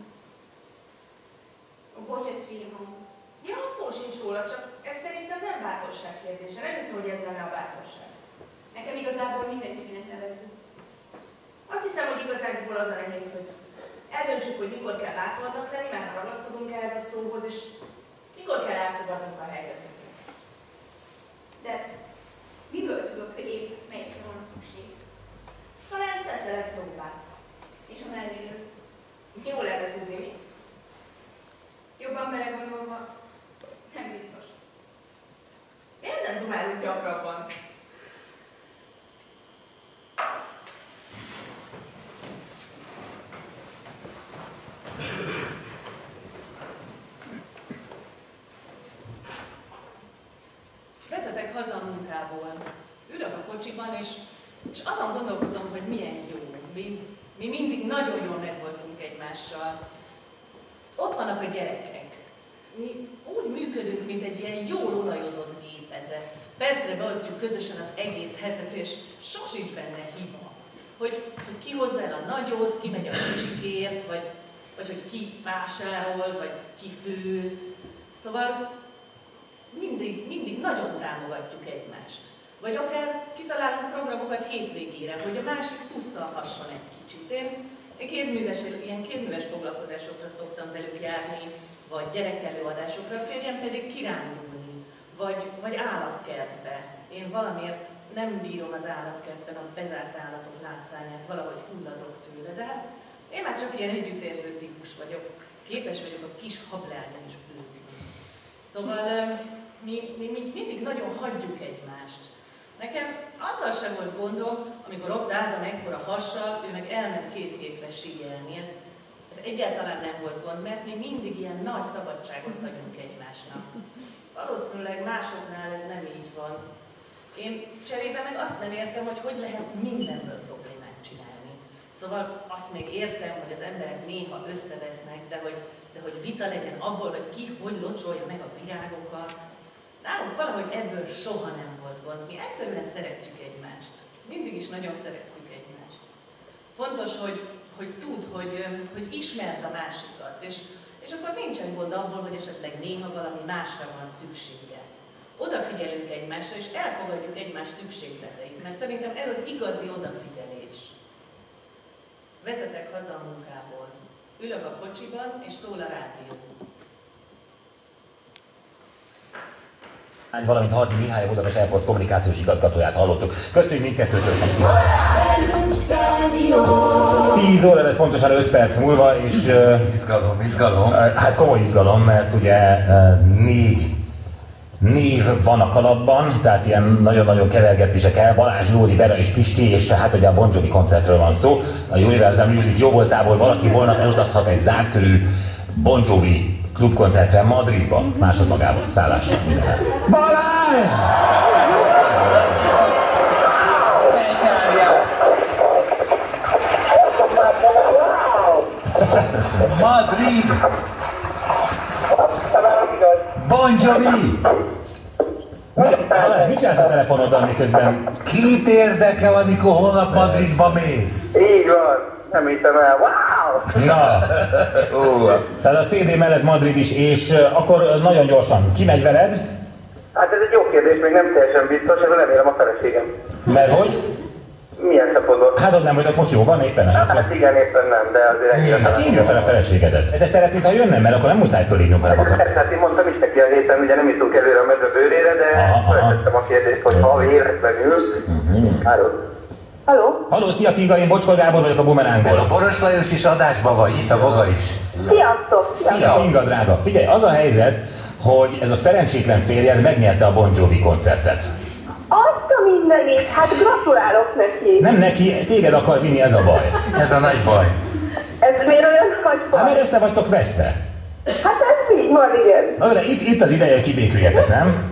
A bocs, ez film hangzott. Ja, szó sincs róla, csak ez szerintem nem bátorság kérdése. Nem hiszem, hogy ez lenne a bátorság. Nekem igazából mindegy, minek nevezzük. Azt hiszem, hogy igazából az a nehéz, hogy eldöntsük, hogy mikor kell bátornak lenni, mert ragaszkodunk ehhez a szóhoz, és mikor kell elfogadnunk a helyzetünket. De miből tudod, hogy épp melyikre van szükség? Talán teszel egy próbát. És a mellélősz? Jó lenne tudni, mi? Jobban belegondolva, nem biztos. Miért nem dumálunk gyakrabban? Vezetek haza a munkából. Ülök a kocsiban, és, és azon gondolkozom, hogy milyen jó. Mi, mi mindig nagyon jól megvoltunk egymással. Ott vannak a gyerekek. Mi úgy működünk, mint egy ilyen jól olajozott gépezet. Percre beosztjuk közösen az egész hetet, és sosincs benne hiba. Hogy, hogy ki hozza el a nagyot, ki megy a kicsikért, vagy, vagy hogy ki vásárol, vagy ki főz. Szóval mindig, mindig nagyon támogatjuk egymást. Vagy akár kitalálunk programokat hétvégére, hogy a másik szusszalhasson egy kicsit. Én, én kézműves, ilyen kézműves foglalkozásokra szoktam velük járni, vagy gyerekelőadásokra, a férjem pedig kirándulni, vagy, vagy állatkertbe. Én valamiért nem bírom az állatkertben a bezárt állatok látványát, valahogy fulladok tőle, de hát én már csak ilyen együttérző típus vagyok. Képes vagyok a kis hablányon is bőgni. Szóval mi, mi, mi mindig nagyon hagyjuk egymást. Nekem azzal sem volt gondom, amikor ott Ádám ekkora hassal, ő meg elment két hétre síelni. Ez, ez egyáltalán nem volt gond, mert mi mindig ilyen nagy szabadságot hagyunk egymásnak. Valószínűleg másoknál ez nem így van. Én cserébe meg azt nem értem, hogy hogy lehet mindenből problémát csinálni. Szóval azt még értem, hogy az emberek néha összevesznek, de hogy, de hogy vita legyen abból, hogy ki hogy locsolja meg a virágokat. Nálunk valahogy ebből soha nem volt gond. Mi egyszerűen szeretjük egymást. Mindig is nagyon szeretjük egymást. Fontos, hogy, hogy tudd, hogy, hogy ismerd a másikat, és, és akkor nincsen gond abból, hogy esetleg néha valami másra van szüksége. Odafigyelünk egymásra, és elfogadjuk egymás szükségleteit, mert szerintem ez az igazi odafigyelés. Vezetek haza a munkából. Ülök a kocsiban, és szól a rádió. Valamint Hardi Mihály, Budapest Airport kommunikációs igazgatóját hallottuk. Köszönjük mindkettőtől! tíz óra lesz pontosan öt perc múlva, és... Uh, izgalom, izgalom. Uh, hát komoly izgalom, mert ugye uh, négy név van a kalapban, tehát ilyen nagyon-nagyon kevergetések el. Balázs, Lóri, Vera és Pisti, és hát ugye a Bon Jovi koncertről van szó. A Universal Music jóvoltából valaki holnap elutazhat egy zártkörű Bon Jovi klubkoncertre Madridban, másodmagában, szállással. Balázs! Madrid! Bon Jovi! Balázs, mit csinálsz a telefonoddal miközben? Kit érdekel, amikor holnap Madridba mész? Így van, nem hittem el. Wow! Na, uh. tehát a cé dé mellett Madrid is, és uh, akkor nagyon gyorsan, ki megy veled? Hát ez egy jó kérdés, még nem teljesen biztos, ez remélem a feleségem. Mert hogy? Milyen szempontból? Hát ott nem vagyok most jóban éppen? Hát, hát igen, éppen nem, de azért ennyire. Hát hívja fel a feleségedet. Te szeretnéd, ha jönne, mert akkor nem muszáj fölhívnunk, hanem akar. Persze, hát én mondtam is neki a héten, ugye nem jutunk előre a mező bőrére, de feltettem a kérdést, hogy ha véletlenül... Halló? Halló? Halló, szia Kinga, én Bocskor Gábor vagyok a Bumerángból. A Boros Lajos is adásban vagy, itt a Voga is. Sziasztok! Szia Kinga, drága. Figyelj, az a helyzet, hogy ez a szerencsétlen férjed megnyerte a Bon Jovi koncertet. Azt a mindenit, hát gratulálok neki. Nem neki, téged akar vinni, ez a baj. Ez a nagy baj. Ez miért olyan nagy baj? Hát mert össze vagytok veszve. Hát ez így van, igen. Na, de itt, itt az ideje, hogy kibéküljetek, nem?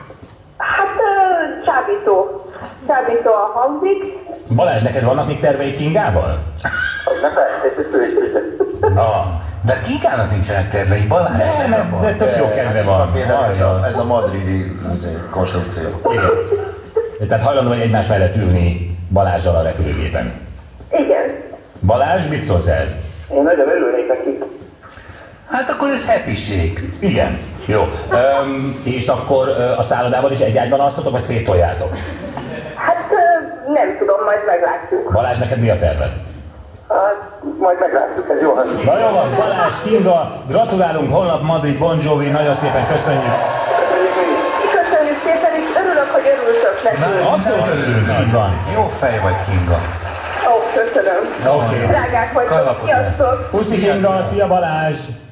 Hát uh, csábító. Csábító a hangzik. Balázs, neked vannak még terveid Kingával? Ne persze, Ah. De Kingának nincsenek tervei, Balázs? Nem, nem, de tök jó kedve van. Ez a, ez a madridi konstrukció. Igen. Tehát hajlandó vagy egymás mellett ülni Balázsral a repülőgépen. Igen. Balázs, mit szólsz ez? Én nagyon örülnék neki. Hát akkor ez happység. Igen. Jó. Öm, és akkor ö, a szállodával is egy ágyban alszotok, vagy széttoljátok? Hát ö, nem tudom, majd meglátjuk. Balázs, neked mi a terved? Hát, majd meglátjuk, ez jó hangzik. Na jó van, Balázs, Kinga, gratulálunk, holnap Madrid, Bon Jovi, nagyon szépen köszönjük. Köszönjük szépen, és örülök, hogy örültök neki. Abszolút örülünk, így van. Jó fej vagy, Kinga. Ó, köszönöm. Oké. Drágák vagytok, sziasztok. Puszi Kinga, szia Balázs.